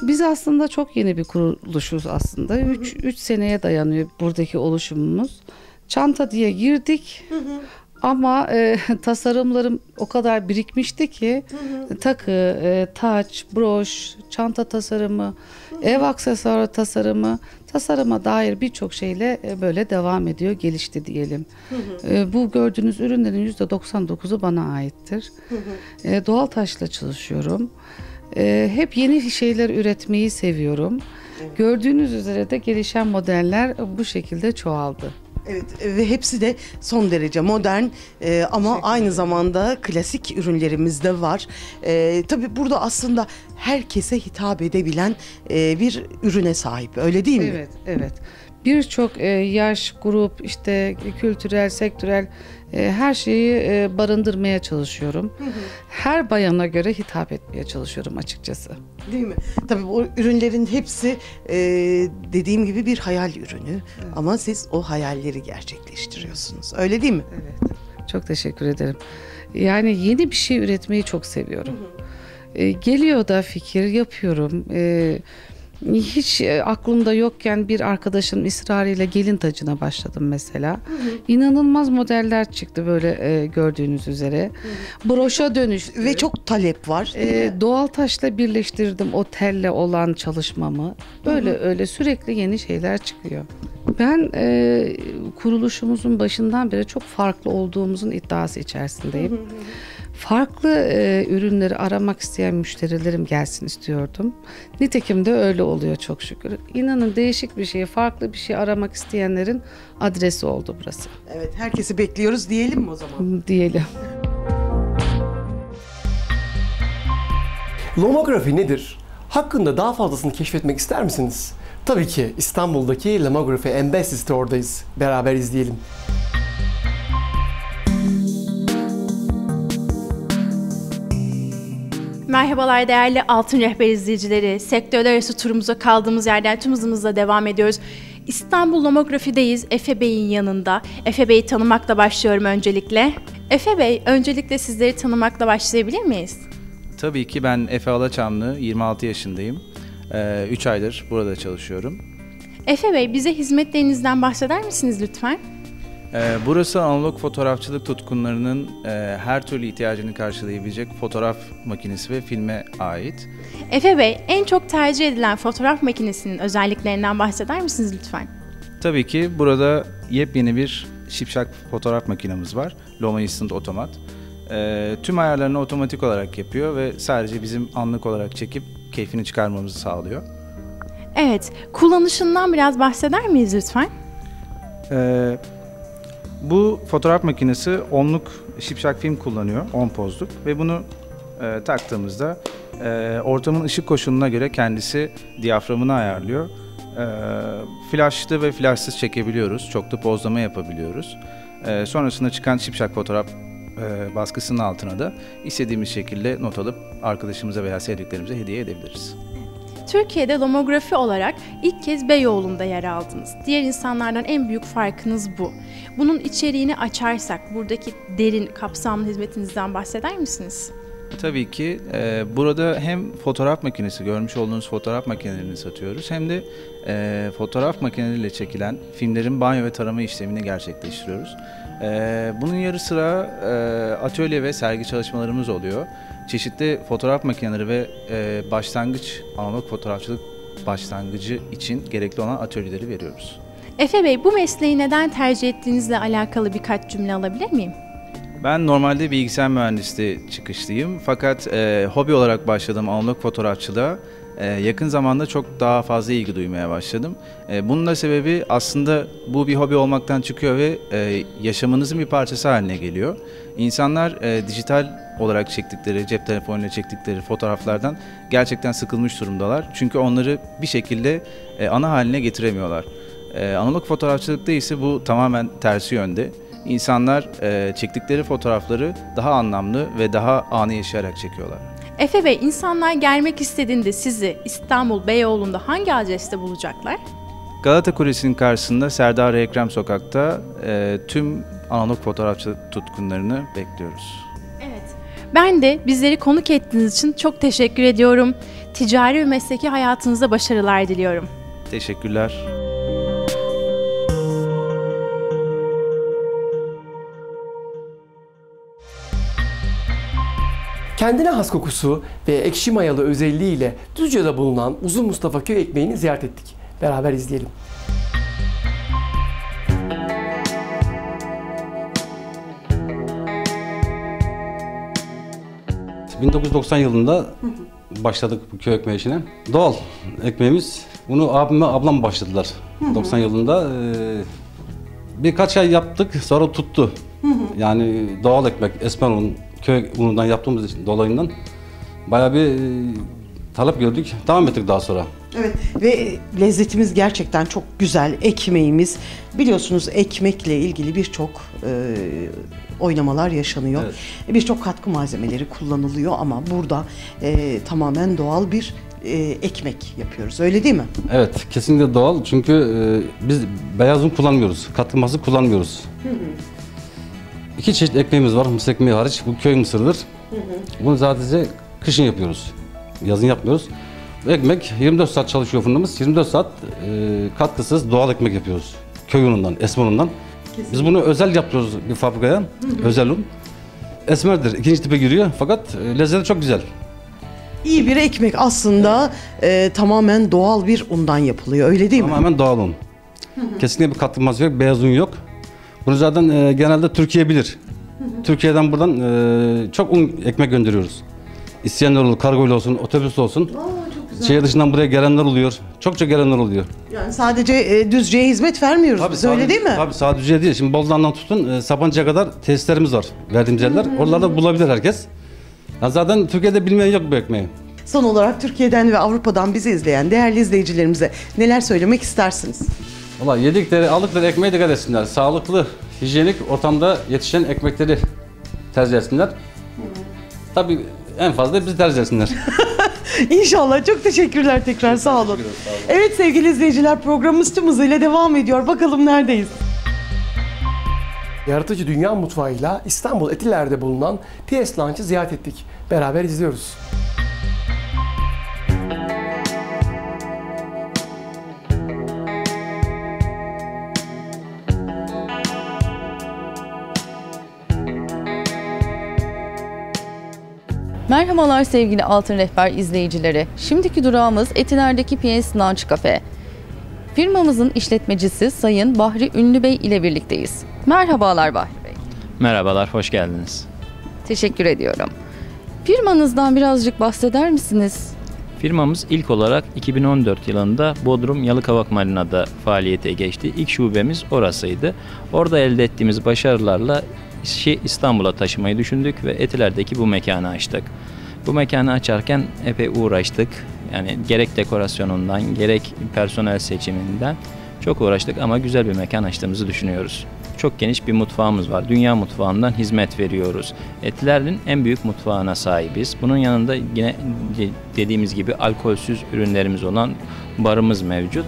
Biz aslında çok yeni bir kuruluşuz aslında. 3 seneye dayanıyor buradaki oluşumumuz. Çanta diye girdik. Ama tasarımlarım o kadar birikmişti ki takı, taç, broş, çanta tasarımı, ev aksesuarı tasarıma dair birçok şeyle böyle devam ediyor, gelişti diyelim. Bu gördüğünüz ürünlerin %99'u bana aittir. Doğal taşla çalışıyorum. Hep yeni şeyler üretmeyi seviyorum. Gördüğünüz üzere de gelişen modeller bu şekilde çoğaldı. Evet ve hepsi de son derece modern ama aynı zamanda klasik ürünlerimiz de var. Tabii burada aslında herkese hitap edebilen bir ürüne sahip, öyle değil mi? Evet, evet. Birçok yaş, grup, işte kültürel, sektörel her şeyi barındırmaya çalışıyorum. Her bayana göre hitap etmeye çalışıyorum açıkçası. Değil mi? Tabii bu ürünlerin hepsi dediğim gibi bir hayal ürünü ama siz o hayalleri gerçekleştiriyorsunuz. Öyle değil mi? Evet. Çok teşekkür ederim. Yani yeni bir şey üretmeyi çok seviyorum. Geliyor da fikir yapıyorum. Hiç aklımda yokken bir arkadaşım ısrarıyla gelin tacına başladım mesela. İnanılmaz modeller çıktı böyle gördüğünüz üzere. Broşa dönüştü. Ve çok talep var. Doğal taşla birleştirdim o telle olan çalışmamı. Böyle öyle sürekli yeni şeyler çıkıyor. Ben kuruluşumuzun başından beri çok farklı olduğumuzun iddiası içerisindeyim. Farklı ürünleri aramak isteyen müşterilerim gelsin istiyordum. Nitekim de öyle oluyor çok şükür. İnanın değişik bir şey, farklı bir şey aramak isteyenlerin adresi oldu burası. Evet, herkesi bekliyoruz diyelim mi o zaman? Diyelim. Lomografi nedir? Hakkında daha fazlasını keşfetmek ister misiniz? Tabii ki İstanbul'daki Lomografi Embassy Store'dayız. Beraber izleyelim. Merhabalar değerli Altın Rehber izleyicileri. Sektörler arası turumuza kaldığımız yerden tüm hızımızla devam ediyoruz. İstanbul Lomografi'deyiz, Efe Bey'in yanında. Efe Bey'i tanımakla başlıyorum öncelikle. Efe Bey, öncelikle sizleri tanımakla başlayabilir miyiz? Tabii ki ben Efe Alaçamlı, 26 yaşındayım. 3 aydır burada çalışıyorum. Efe Bey, bize hizmetlerinizden bahseder misiniz lütfen? Burası analog fotoğrafçılık tutkunlarının her türlü ihtiyacını karşılayabilecek fotoğraf makinesi ve filme ait. Efe Bey, en çok tercih edilen fotoğraf makinesinin özelliklerinden bahseder misiniz lütfen? Tabii ki burada yepyeni bir şipşak fotoğraf makinemiz var. Loma Instant Otomat. Tüm ayarlarını otomatik olarak yapıyor ve sadece bizim anlık olarak çekip keyfini çıkarmamızı sağlıyor. Evet, kullanışından biraz bahseder miyiz lütfen? Bu fotoğraf makinesi onluk şipşak film kullanıyor, 10 pozluk ve bunu taktığımızda ortamın ışık koşuluna göre kendisi diyaframını ayarlıyor. Flashlı ve flashsız çekebiliyoruz, çoklu pozlama yapabiliyoruz. Sonrasında çıkan şipşak fotoğraf baskısının altına da istediğimiz şekilde not alıp arkadaşımıza veya sevdiklerimize hediye edebiliriz. Türkiye'de lomografi olarak ilk kez Beyoğlu'nda yer aldınız. Diğer insanlardan en büyük farkınız bu. Bunun içeriğini açarsak buradaki derin, kapsamlı hizmetinizden bahseder misiniz? Tabii ki burada hem fotoğraf makinesi, görmüş olduğunuz fotoğraf makinelerini satıyoruz hem de fotoğraf makineleriyle çekilen filmlerin banyo ve tarama işlemini gerçekleştiriyoruz. Bunun yanı sıra atölye ve sergi çalışmalarımız oluyor. Çeşitli fotoğraf makineleri ve başlangıç, analog fotoğrafçılık başlangıcı için gerekli olan atölyeleri veriyoruz. Efe Bey, bu mesleği neden tercih ettiğinizle alakalı birkaç cümle alabilir miyim? Ben normalde bilgisayar mühendisliği çıkışlıyım fakat hobi olarak başladığım analog fotoğrafçılığa yakın zamanda çok daha fazla ilgi duymaya başladım. Bunun da sebebi aslında bu bir hobi olmaktan çıkıyor ve yaşamınızın bir parçası haline geliyor. İnsanlar dijital olarak çektikleri, cep telefonuyla çektikleri fotoğraflardan gerçekten sıkılmış durumdalar. Çünkü onları bir şekilde ana haline getiremiyorlar. Analog fotoğrafçılıkta ise bu tamamen tersi yönde. İnsanlar çektikleri fotoğrafları daha anlamlı ve daha anı yaşayarak çekiyorlar. Efe Bey, insanlar gelmek istediğinde sizi İstanbul Beyoğlu'nda hangi adreste bulacaklar? Galata Kulesi'nin karşısında Serdar Ekrem Sokak'ta tüm analog fotoğrafçılık tutkunlarını bekliyoruz. Evet, Ben de bizleri konuk ettiğiniz için çok teşekkür ediyorum. Ticari ve mesleki hayatınızda başarılar diliyorum. Teşekkürler. Kendine has kokusu ve ekşi mayalı özelliğiyle Düzce'de bulunan Uzun Mustafa Köy Ekmeği'ni ziyaret ettik. Beraber izleyelim. Hı. 1990 yılında başladık bu köy ekmeği işine. Doğal ekmeğimiz. Bunu ablam başladılar. 90 yılında. Birkaç ay yaptık, sonra tuttu. Yani doğal ekmek, esmer un, köy unundan yaptığımız için dolayından bayağı bir talep gördük. Devam ettik daha sonra. Evet ve lezzetimiz gerçekten çok güzel. Ekmeğimiz, biliyorsunuz ekmekle ilgili birçok oynamalar yaşanıyor. Evet. Birçok katkı malzemeleri kullanılıyor ama burada tamamen doğal bir ekmek yapıyoruz. Öyle değil mi? Evet, kesinlikle doğal. Çünkü biz beyaz un kullanmıyoruz. Katkı maddesi kullanmıyoruz. İki çeşit ekmeğimiz var. Mısır ekmeği hariç. Bu köy mısırıdır. Bunu sadece kışın yapıyoruz. Yazın yapmıyoruz. Bu ekmek 24 saat çalışıyor fırınımız. 24 saat katkısız doğal ekmek yapıyoruz. Köy unundan, esmer unundan. Kesinlikle. Biz bunu özel yapıyoruz bir fabrikaya. Özel un. Esmerdir. İkinci tipe giriyor. Fakat lezzeti çok güzel. İyi bir ekmek aslında tamamen doğal bir undan yapılıyor. Öyle değil mi? Tamamen doğal un. Kesinlikle bir katkı maddesi yok. Beyaz un yok. Bunu zaten genelde Türkiye bilir. Türkiye'den buradan çok un ekmek gönderiyoruz. İsteyenler olur, kargoyla olsun, otobüs olsun. Şehir dışından buraya gelenler oluyor. Çokça gelenler oluyor. Yani sadece Düzce'ye hizmet vermiyoruz tabii, biz, öyle değil mi? Tabii sadece Düzce değil. Şimdi Bozdoğan'dan tutun Sapanca'ya kadar tesislerimiz var. Verdiğimiz yerler. Oralarda bulabilir herkes. Yani zaten Türkiye'de bilmeyen yok bu ekmeği. Son olarak Türkiye'den ve Avrupa'dan bizi izleyen değerli izleyicilerimize neler söylemek istersiniz? Valla yedikleri, aldıkları ekmeği dikkat etsinler. Sağlıklı, hijyenik ortamda yetişen ekmekleri tercih etsinler. Tabii en fazla bizi tercih etsinler. İnşallah. Çok teşekkürler tekrar. Sağ olun. Evet sevgili izleyiciler, programımız tüm hızıyla devam ediyor. Bakalım neredeyiz? Yaratıcı Dünya Mutfağı'yla İstanbul Etiler'de bulunan PS Lunch'ı ziyaret ettik. Beraber izliyoruz. Merhabalar sevgili Altın Rehber izleyicileri. Şimdiki durağımız Etiler'deki PS Lunch Cafe. Firmamızın işletmecisi Sayın Bahri Ünlü Bey ile birlikteyiz. Merhabalar Bahri Bey. Merhabalar, hoş geldiniz. Teşekkür ediyorum. Firmanızdan birazcık bahseder misiniz? Firmamız ilk olarak 2014 yılında Bodrum Yalıkavak Marina'da faaliyete geçti. İlk şubemiz orasıydı. Orada elde ettiğimiz başarılarla işi İstanbul'a taşımayı düşündük ve Etiler'deki bu mekanı açtık. Bu mekanı açarken epey uğraştık. Yani gerek dekorasyonundan, gerek personel seçiminden çok uğraştık ama güzel bir mekan açtığımızı düşünüyoruz. Çok geniş bir mutfağımız var. Dünya mutfağından hizmet veriyoruz. Etiler'in en büyük mutfağına sahibiz. Bunun yanında yine dediğimiz gibi alkolsüz ürünlerimiz olan barımız mevcut.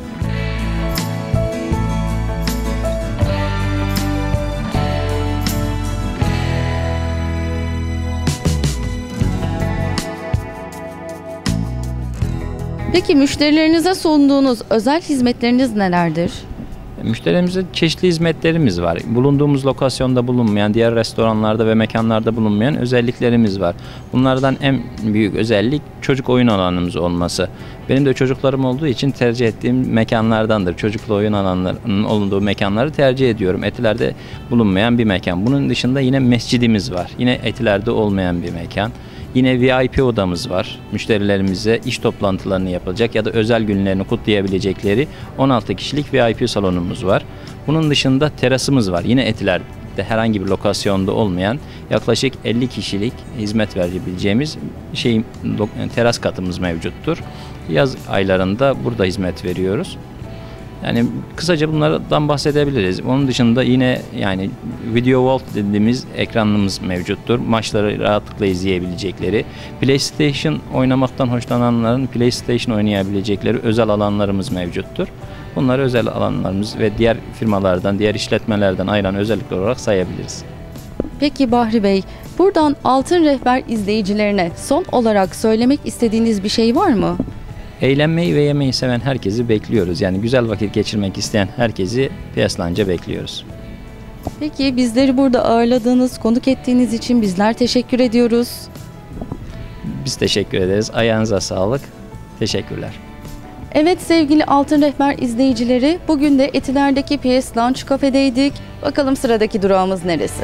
Peki müşterilerinize sunduğunuz özel hizmetleriniz nelerdir? Müşterimize çeşitli hizmetlerimiz var. Bulunduğumuz lokasyonda bulunmayan, diğer restoranlarda ve mekanlarda bulunmayan özelliklerimiz var. Bunlardan en büyük özellik çocuk oyun alanımız olması. Benim de çocuklarım olduğu için tercih ettiğim mekanlardandır. Çocuklu oyun alanlarının olunduğu mekanları tercih ediyorum. Etiler'de bulunmayan bir mekan. Bunun dışında yine mescidimiz var. Yine Etiler'de olmayan bir mekan. Yine VIP odamız var. Müşterilerimize iş toplantılarını yapılacak ya da özel günlerini kutlayabilecekleri 16 kişilik VIP salonumuz var. Bunun dışında terasımız var. Yine Etiler'de herhangi bir lokasyonda olmayan yaklaşık 50 kişilik hizmet verebileceğimiz teras katımız mevcuttur. Yaz aylarında burada hizmet veriyoruz. Yani kısaca bunlardan bahsedebiliriz. Onun dışında yine yani video wall dediğimiz ekranımız mevcuttur. Maçları rahatlıkla izleyebilecekleri, PlayStation oynamaktan hoşlananların PlayStation oynayabilecekleri özel alanlarımız mevcuttur. Bunları özel alanlarımız ve diğer firmalardan, diğer işletmelerden ayıran özellikler olarak sayabiliriz. Peki Bahri Bey, Buradan Altın Rehber izleyicilerine son olarak söylemek istediğiniz bir şey var mı? Eğlenmeyi ve yemeği seven herkesi bekliyoruz. Yani güzel vakit geçirmek isteyen herkesi Piyaslanca bekliyoruz. Peki bizleri burada ağırladığınız, konuk ettiğiniz için bizler teşekkür ediyoruz. Biz teşekkür ederiz. Ayağınıza sağlık. Teşekkürler. Evet sevgili Altın Rehber izleyicileri, bugün de Etiler'deki PS Lounge Cafe'deydik. Bakalım sıradaki durağımız neresi?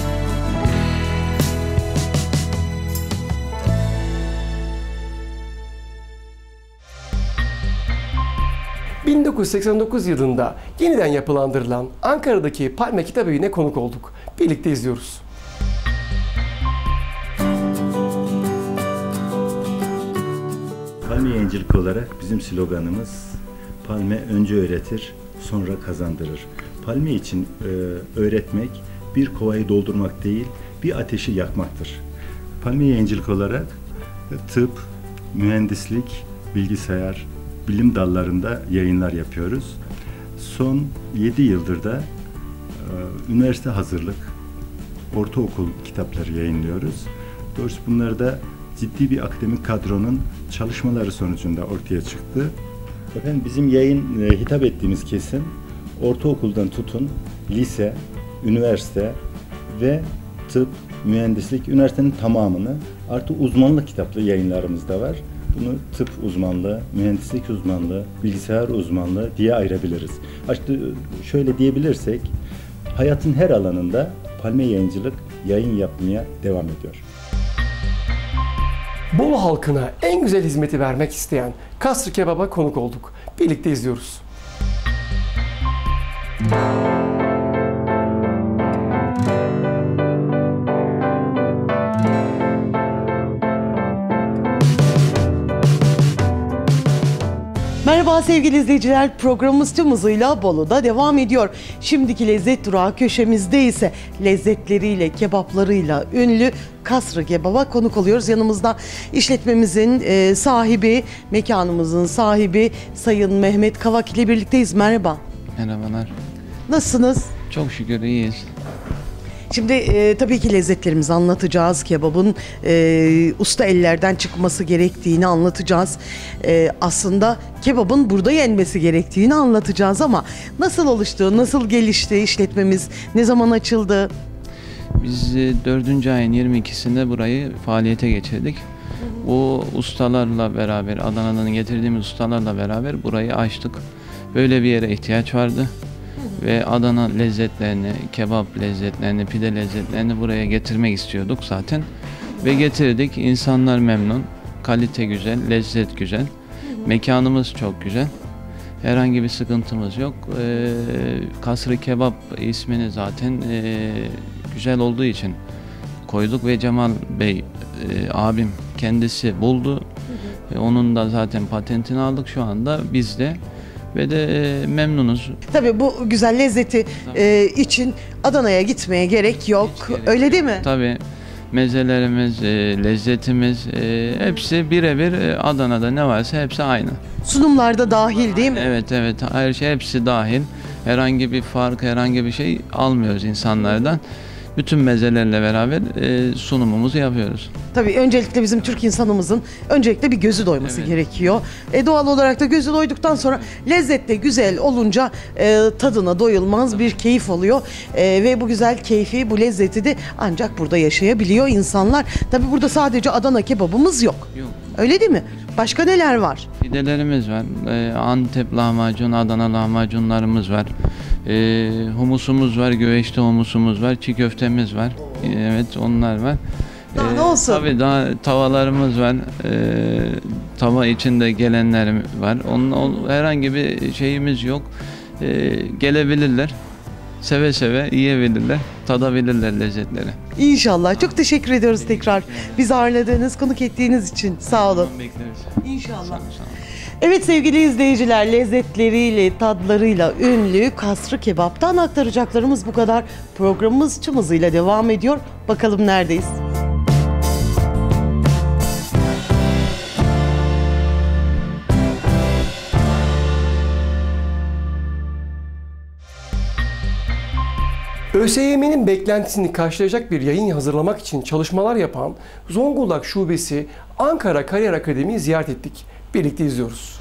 ...1989 yılında yeniden yapılandırılan Ankara'daki Palme Kitabevi'ne konuk olduk. Birlikte izliyoruz. Palme Yayıncılık olarak bizim sloganımız Palme önce öğretir, sonra kazandırır. Palme için öğretmek bir kovayı doldurmak değil, bir ateşi yakmaktır. Palme Yayıncılık olarak tıp, mühendislik, bilgisayar, bilim dallarında yayınlar yapıyoruz. Son 7 yıldır da üniversite hazırlık, ortaokul kitapları yayınlıyoruz. Doğrusu bunları da ciddi bir akademik kadronun çalışmaları sonucunda ortaya çıktı. Efendim bizim yayın hitap ettiğimiz kesim ortaokuldan tutun lise, üniversite ve tıp, mühendislik, üniversitenin tamamını artı uzmanlık kitaplı yayınlarımız da var. Bunu tıp uzmanlığı, mühendislik uzmanlığı, bilgisayar uzmanlığı diye ayırabiliriz. İşte şöyle diyebilirsek hayatın her alanında Palme Yayıncılık yayın yapmaya devam ediyor. Bolu halkına en güzel hizmeti vermek isteyen Kasrı Kebap'a konuk olduk. Birlikte izliyoruz. Merhaba sevgili izleyiciler, programımız tüm hızıyla Bolu'da devam ediyor. Şimdiki lezzet durağı köşemizde ise lezzetleriyle, kebaplarıyla ünlü Kasrı Kebap'a konuk oluyoruz. Yanımızda işletmemizin sahibi, mekanımızın sahibi Sayın Mehmet Kavak ile birlikteyiz. Merhaba. Merhabalar. Nasılsınız? Çok şükür iyiyiz. Şimdi tabii ki lezzetlerimizi anlatacağız. Kebabın usta ellerden çıkması gerektiğini anlatacağız. Aslında kebabın burada yenmesi gerektiğini anlatacağız ama nasıl oluştu, nasıl gelişti işletmemiz, ne zaman açıldı? Biz 4. ayın 22'sinde burayı faaliyete geçirdik. O ustalarla beraber, Adana'dan getirdiğimiz ustalarla beraber burayı açtık. Böyle bir yere ihtiyaç vardı. Ve Adana lezzetlerini, kebap lezzetlerini, pide lezzetlerini buraya getirmek istiyorduk zaten. Ve getirdik. İnsanlar memnun. Kalite güzel, lezzet güzel. Mekanımız çok güzel. Herhangi bir sıkıntımız yok. Kasrı Kebap ismini zaten güzel olduğu için koyduk ve Cemal Bey abim kendisi buldu. Onun da zaten patentini aldık şu anda bizde. Ve de memnunuz. Tabii bu güzel lezzeti için Adana'ya gitmeye gerek yok. Öyle değil mi? Tabii mezelerimiz, lezzetimiz hepsi birebir Adana'da ne varsa hepsi aynı. Sunumlarda dahil değil mi? Evet evet, her şey hepsi dahil. Herhangi bir fark, herhangi bir şey almıyoruz insanlardan. Bütün mezelerle beraber sunumumuzu yapıyoruz. Tabii öncelikle bizim Türk insanımızın öncelikle bir gözü doyması gerekiyor. Doğal olarak da gözü doyduktan sonra lezzet de güzel olunca tadına doyulmaz bir keyif oluyor. Ve bu güzel keyfi, bu lezzeti de ancak burada yaşayabiliyor insanlar. Tabii burada sadece Adana kebabımız yok. Yok. Öyle değil mi? Başka neler var? Pidelerimiz var. Antep lahmacun, Adana lahmacunlarımız var. Humusumuz var, güveçte humusumuz var, çiğ köftemiz var. Evet, onlar var. Daha ne olsun? Tabii daha tavalarımız var. Tava içinde gelenler var. Herhangi bir şeyimiz yok. Gelebilirler. Seve seve yiyebilirler, tadabilirler lezzetleri. İnşallah. Çok teşekkür ediyoruz tekrar. Bizi ağırladığınız, konuk ettiğiniz için. Sağ olun. Bekleriz. İnşallah. Evet sevgili izleyiciler, lezzetleriyle, tadlarıyla ünlü Kasrı Kebap'tan aktaracaklarımız bu kadar. Programımız tüm hızıyla devam ediyor. Bakalım neredeyiz? ÖSYM'nin beklentisini karşılayacak bir yayın hazırlamak için çalışmalar yapan Zonguldak Şubesi Ankara Kariyer Akademi'yi ziyaret ettik. Birlikte izliyoruz.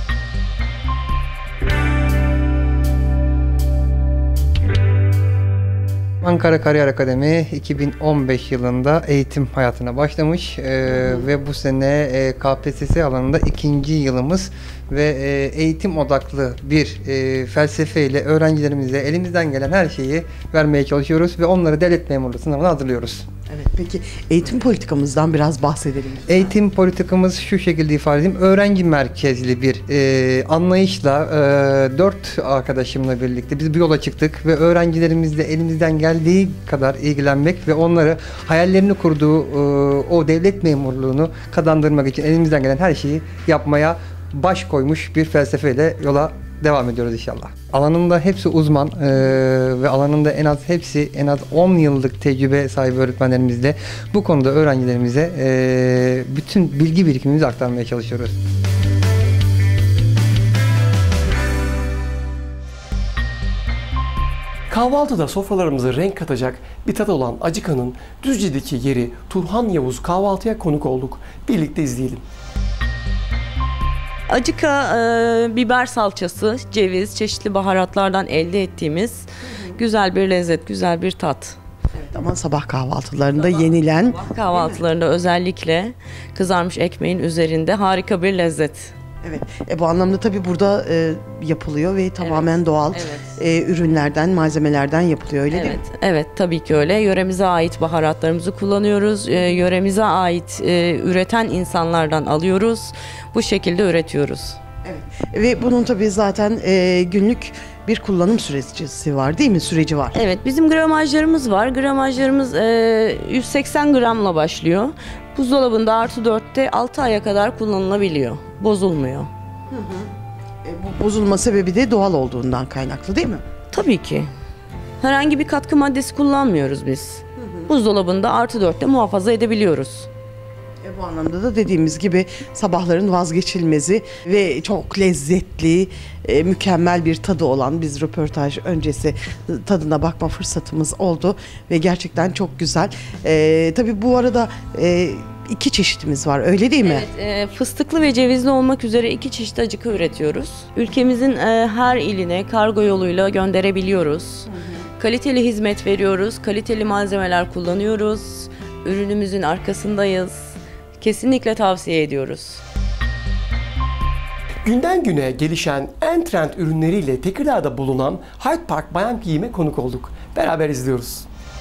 Ankara Kariyer Akademi 2015 yılında eğitim hayatına başlamış ve bu sene KPSS alanında 2. yılımız ve eğitim odaklı bir felsefeyle öğrencilerimize elimizden gelen her şeyi vermeye çalışıyoruz ve onları devlet memurluğu sınavına hazırlıyoruz. Evet, peki eğitim politikamızdan biraz bahsedelim. Eğitim politikamız şu şekilde ifade edeyim. Öğrenci merkezli bir anlayışla 4 arkadaşımla birlikte biz bir yola çıktık ve öğrencilerimizle elimizden geldiği kadar ilgilenmek ve onları hayallerini kurduğu o devlet memurluğunu kazandırmak için elimizden gelen her şeyi yapmaya baş koymuş bir felsefeyle yola devam ediyoruz inşallah. Alanında hepsi uzman ve alanında en az 10 yıllık tecrübe sahibi öğretmenlerimizle bu konuda öğrencilerimize bütün bilgi birikimimizi aktarmaya çalışıyoruz. Kahvaltıda sofralarımıza renk katacak bir tat olan Acıka'nın Düzce'deki yeri Turhan Yavuz kahvaltıya konuk olduk. Birlikte izleyelim. Acıka biber salçası, ceviz, çeşitli baharatlardan elde ettiğimiz güzel bir lezzet, güzel bir tat. Evet, ama sabah kahvaltılarında yenilen... Sabah kahvaltılarında özellikle kızarmış ekmeğin üzerinde harika bir lezzet. Evet, bu anlamda tabii burada yapılıyor ve tamamen doğal ürünlerden, malzemelerden yapılıyor, öyle değil mi? Evet, tabii ki öyle. Yöremize ait baharatlarımızı kullanıyoruz. Yöremize ait üreten insanlardan alıyoruz. Bu şekilde üretiyoruz. Evet. Ve bunun tabii zaten günlük bir kullanım süreci var, değil mi? Süreci var. Evet, bizim gramajlarımız var. Gramajlarımız 180 gramla başlıyor. Buzdolabında +4'te 6 aya kadar kullanılabiliyor. Bozulmuyor. Bu bozulma sebebi de doğal olduğundan kaynaklı, değil mi? Tabii ki. Herhangi bir katkı maddesi kullanmıyoruz biz. Buzdolabında +4'te muhafaza edebiliyoruz. Bu anlamda da dediğimiz gibi sabahların vazgeçilmezi ve çok lezzetli, mükemmel bir tadı olan, biz röportaj öncesi tadına bakma fırsatımız oldu ve gerçekten çok güzel. Tabii bu arada 2 çeşitimiz var, öyle değil mi? Evet, fıstıklı ve cevizli olmak üzere 2 çeşit acıka üretiyoruz. Ülkemizin her iline kargo yoluyla gönderebiliyoruz. Kaliteli hizmet veriyoruz, kaliteli malzemeler kullanıyoruz. Ürünümüzün arkasındayız. Kesinlikle tavsiye ediyoruz. Günden güne gelişen en trend ürünleriyle Tekirdağ'da bulunan Hyde Park Bayan Giyim'e konuk olduk. Beraber izliyoruz.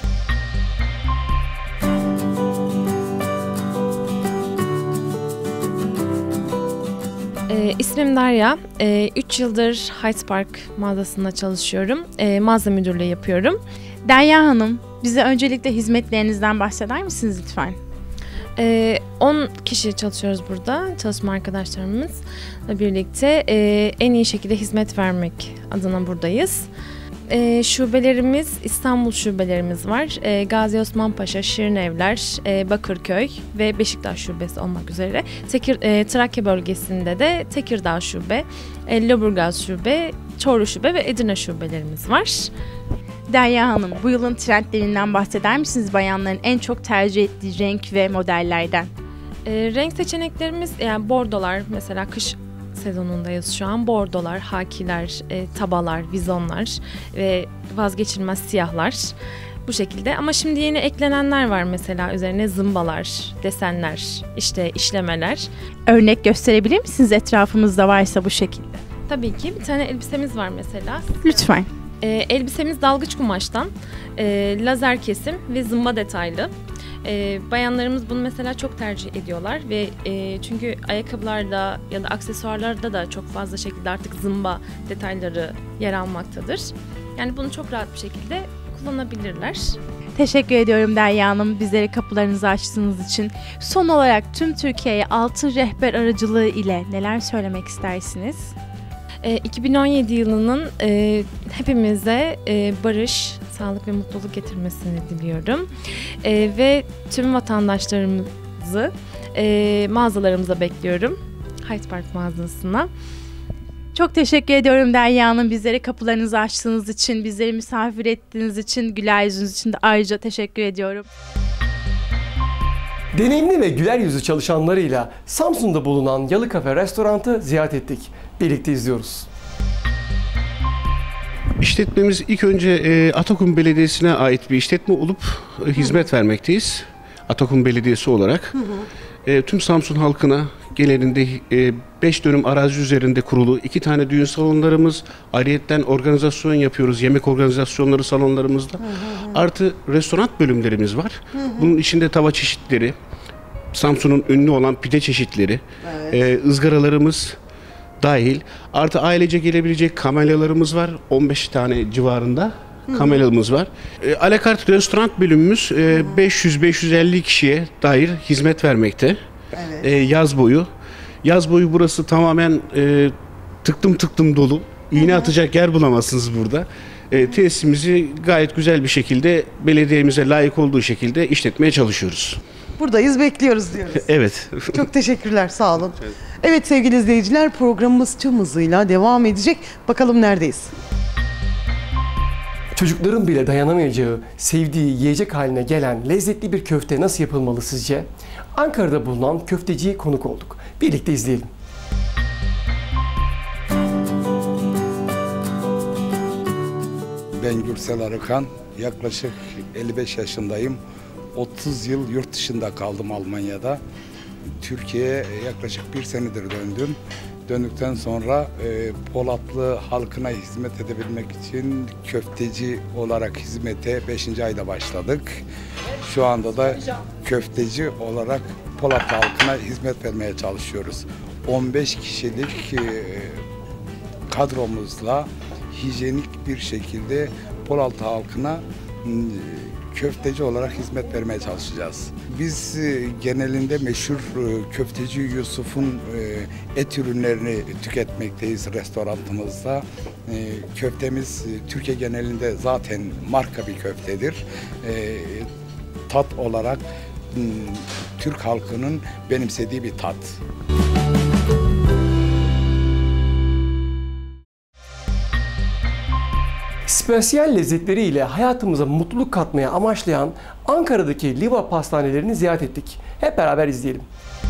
İsmim Derya. 3 yıldır Hyde Park mağazasında çalışıyorum. Mağaza müdürlüğü yapıyorum. Derya Hanım, bize öncelikle hizmetlerinizden bahseder misiniz lütfen? 10 kişi çalışıyoruz burada, çalışma arkadaşlarımızla birlikte en iyi şekilde hizmet vermek adına buradayız. Şubelerimiz, İstanbul şubelerimiz var. Gazi Osman Paşa, Şirinevler, Bakırköy ve Beşiktaş şubesi olmak üzere. Trakya bölgesinde de Tekirdağ şube, Lüleburgaz şube, Çorlu şube ve Edirne şubelerimiz var. Derya Hanım, bu yılın trendlerinden bahseder misiniz, bayanların en çok tercih ettiği renk ve modellerden? Renk seçeneklerimiz, yani bordolar, mesela kış sezonundayız şu an. Bordolar, hakiler, tabalar, vizonlar ve vazgeçilmez siyahlar. Bu şekilde. Ama şimdi yeni eklenenler var, mesela üzerine zımbalar, desenler, işte işlemeler. Örnek gösterebilir misiniz, etrafımızda varsa bu şekilde? Tabii ki. Bir tane elbisemiz var mesela. Lütfen. Elbisemiz dalgıç kumaştan, lazer kesim ve zımba detaylı. Bayanlarımız bunu mesela çok tercih ediyorlar ve çünkü ayakkabılarda ya da aksesuarlarda da çok fazla şekilde artık zımba detayları yer almaktadır. Yani bunu çok rahat bir şekilde kullanabilirler. Teşekkür ediyorum Derya Hanım, bizlere kapılarınızı açtığınız için. Son olarak tüm Türkiye'ye Altın Rehber aracılığı ile neler söylemek istersiniz? 2017 yılının hepimize barış, sağlık ve mutluluk getirmesini diliyorum. Ve tüm vatandaşlarımızı mağazalarımıza bekliyorum. Hyde Park mağazasına. Çok teşekkür ediyorum Derya Hanım, bizlere kapılarınızı açtığınız için, bizleri misafir ettiğiniz için, güler yüzünüz için de ayrıca teşekkür ediyorum. Deneyimli ve güler yüzlü çalışanlarıyla Samsun'da bulunan Yalı Kafe Restorant'ı ziyaret ettik. Birlikte izliyoruz. İşletmemiz ilk önce Atakum Belediyesi'ne ait bir işletme olup hizmet vermekteyiz. Atakum Belediyesi olarak. Tüm Samsun halkına genelinde 5 dönüm arazi üzerinde kurulu 2 tane düğün salonlarımız, ayrıyetten organizasyon yapıyoruz. Yemek organizasyonları salonlarımızda. Artı restoran bölümlerimiz var. Bunun içinde tava çeşitleri, Samsun'un ünlü olan pide çeşitleri, ızgaralarımız dahil. Artı ailece gelebilecek kamelyalarımız var. 15 tane civarında kamelamız var. Alakart restoran bölümümüz 500-550 kişiye dair hizmet vermekte. Yaz boyu. Yaz boyu burası tamamen tıktım dolu. İğne atacak yer bulamazsınız burada. Tesisimizi gayet güzel bir şekilde belediyemize layık olduğu şekilde işletmeye çalışıyoruz. Buradayız, bekliyoruz diyoruz. Evet. Çok teşekkürler, sağ olun. Evet sevgili izleyiciler, programımız tüm hızıyla devam edecek. Bakalım neredeyiz? Çocukların bile dayanamayacağı, sevdiği yiyecek haline gelen lezzetli bir köfte nasıl yapılmalı sizce? Ankara'da bulunan köfteciye konuk olduk. Birlikte izleyelim. Ben Gürsel Arıkan, yaklaşık 55 yaşındayım. 30 yıl yurt dışında kaldım Almanya'da. Türkiye'ye yaklaşık 1 senedir döndüm. Döndükten sonra Polatlı halkına hizmet edebilmek için köfteci olarak hizmete 5. ayda başladık. Şu anda da köfteci olarak Polatlı halkına hizmet vermeye çalışıyoruz. 15 kişilik kadromuzla hijyenik bir şekilde Polatlı halkına köfteci olarak hizmet vermeye çalışacağız. Biz genelinde meşhur köfteci Yusuf'un et ürünlerini tüketmekteyiz restoranımızda. Köftemiz Türkiye genelinde zaten marka bir köftedir. Tat olarak Türk halkının benimsediği bir tat. Spesiyel lezzetleriyle hayatımıza mutluluk katmaya amaçlayan Ankara'daki Liva pastanelerini ziyaret ettik. Hep beraber izleyelim.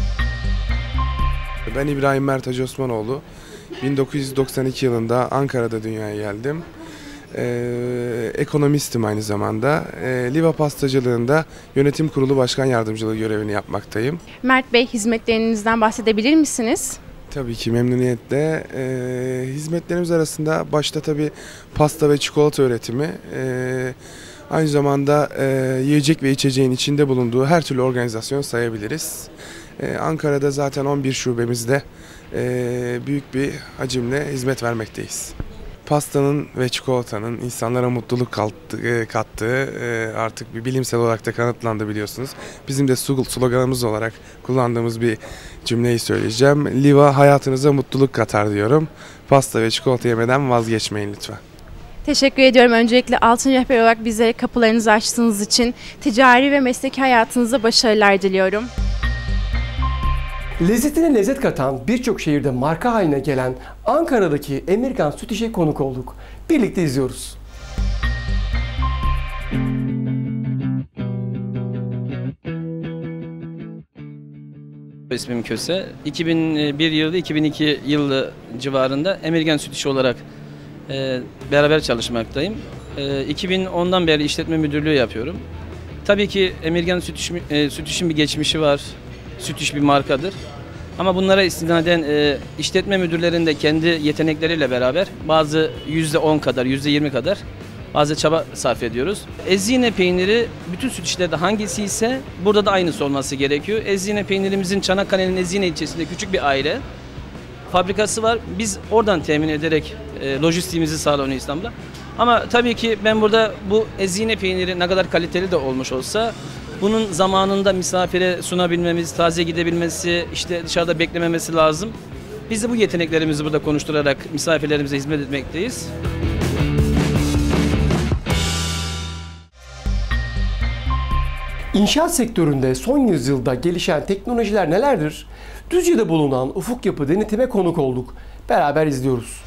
Ben İbrahim Mert Hacı Osmanoğlu. 1992 yılında Ankara'da dünyaya geldim. Ekonomistim aynı zamanda. Liva pastacılığında yönetim kurulu başkan yardımcılığı görevini yapmaktayım. Mert Bey, hizmetlerinizden bahsedebilir misiniz? Tabii ki memnuniyetle. Hizmetlerimiz arasında başta tabii pasta ve çikolata üretimi, aynı zamanda yiyecek ve içeceğin içinde bulunduğu her türlü organizasyon sayabiliriz. Ankara'da zaten 11 şubemizde büyük bir hacimle hizmet vermekteyiz. Pastanın ve çikolatanın insanlara mutluluk kattığı artık bir bilimsel olarak da kanıtlandı biliyorsunuz. Bizim de sloganımız olarak kullandığımız bir cümleyi söyleyeceğim. Liva hayatınıza mutluluk katar diyorum. Pasta ve çikolata yemeden vazgeçmeyin lütfen. Teşekkür ediyorum. Öncelikle Altın Rehber olarak bizlere kapılarınızı açtığınız için ticari ve mesleki hayatınızda başarılar diliyorum. Lezzetine lezzet katan birçok şehirde marka haline gelen Ankara'daki Amerikan Süt İş'e konuk olduk. Birlikte izliyoruz. İsmim Köse. 2001 yılı 2002 yılı civarında Amerikan Süt İşi olarak beraber çalışmaktayım. 2010'dan beri işletme müdürlüğü yapıyorum. Tabii ki Amerikan Süt İş'in bir geçmişi var. Süt İş bir markadır. Ama bunlara istinaden işletme müdürlerinin de kendi yetenekleriyle beraber bazı %10 kadar, %20 kadar bazı çaba sarf ediyoruz. Ezine peyniri bütün süt işlerde hangisi ise burada da aynısı olması gerekiyor. Ezine peynirimizin Çanakkale'nin Ezine ilçesinde küçük bir aile fabrikası var. Biz oradan temin ederek lojistiğimizi sağlanıyor İstanbul'da. Ama tabii ki ben burada bu ezine peyniri ne kadar kaliteli de olmuş olsa bunun zamanında misafire sunabilmemiz, taze gidebilmesi, işte dışarıda beklememesi lazım. Biz de bu yeteneklerimizi burada konuşturarak misafirlerimize hizmet etmekteyiz. İnşaat sektöründe son yüzyılda gelişen teknolojiler nelerdir? Düzce'de bulunan Ufuk Yapı Denetim'e konuk olduk. Beraber izliyoruz.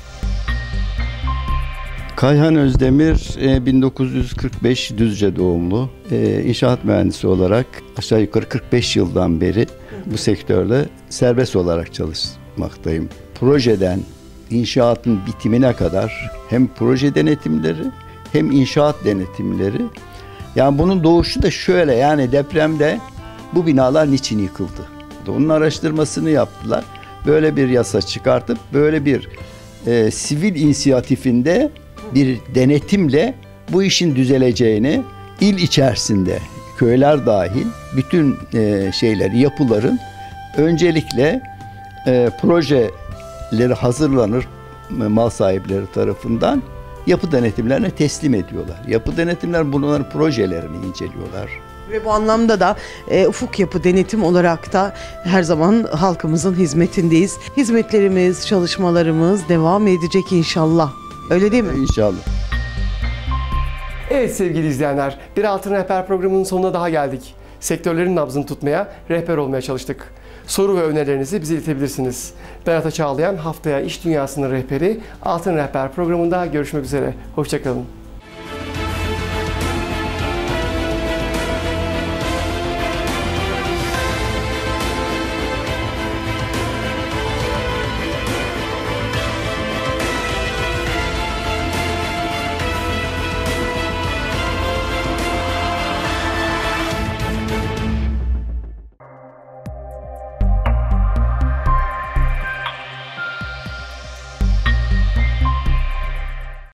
Kayhan Özdemir 1945 Düzce doğumlu. İnşaat mühendisi olarak aşağı yukarı 45 yıldan beri bu sektörde serbest olarak çalışmaktayım. Projeden inşaatın bitimine kadar hem proje denetimleri hem inşaat denetimleri. Yani bunun doğuşu da şöyle, yani depremde bu binalar niçin yıkıldı? Onun araştırmasını yaptılar. Böyle bir yasa çıkartıp böyle bir sivil inisiyatifinde bir denetimle bu işin düzeleceğini, il içerisinde köyler dahil bütün yapıların öncelikle projeleri hazırlanır mal sahipleri tarafından, yapı denetimlerine teslim ediyorlar. Yapı denetimler bunların projelerini inceliyorlar. Ve bu anlamda da Ufuk Yapı Denetim olarak da her zaman halkımızın hizmetindeyiz. Hizmetlerimiz, çalışmalarımız devam edecek inşallah. Öyle değil mi? İnşallah. Evet sevgili izleyenler, Bir Altın Rehber programının sonuna daha geldik. Sektörlerin nabzını tutmaya, rehber olmaya çalıştık. Soru ve önerilerinizi bize iletebilirsiniz. Ben Ata Çağlayan, haftaya İş Dünyası'nın rehberi Altın Rehber programında görüşmek üzere. Hoşça kalın.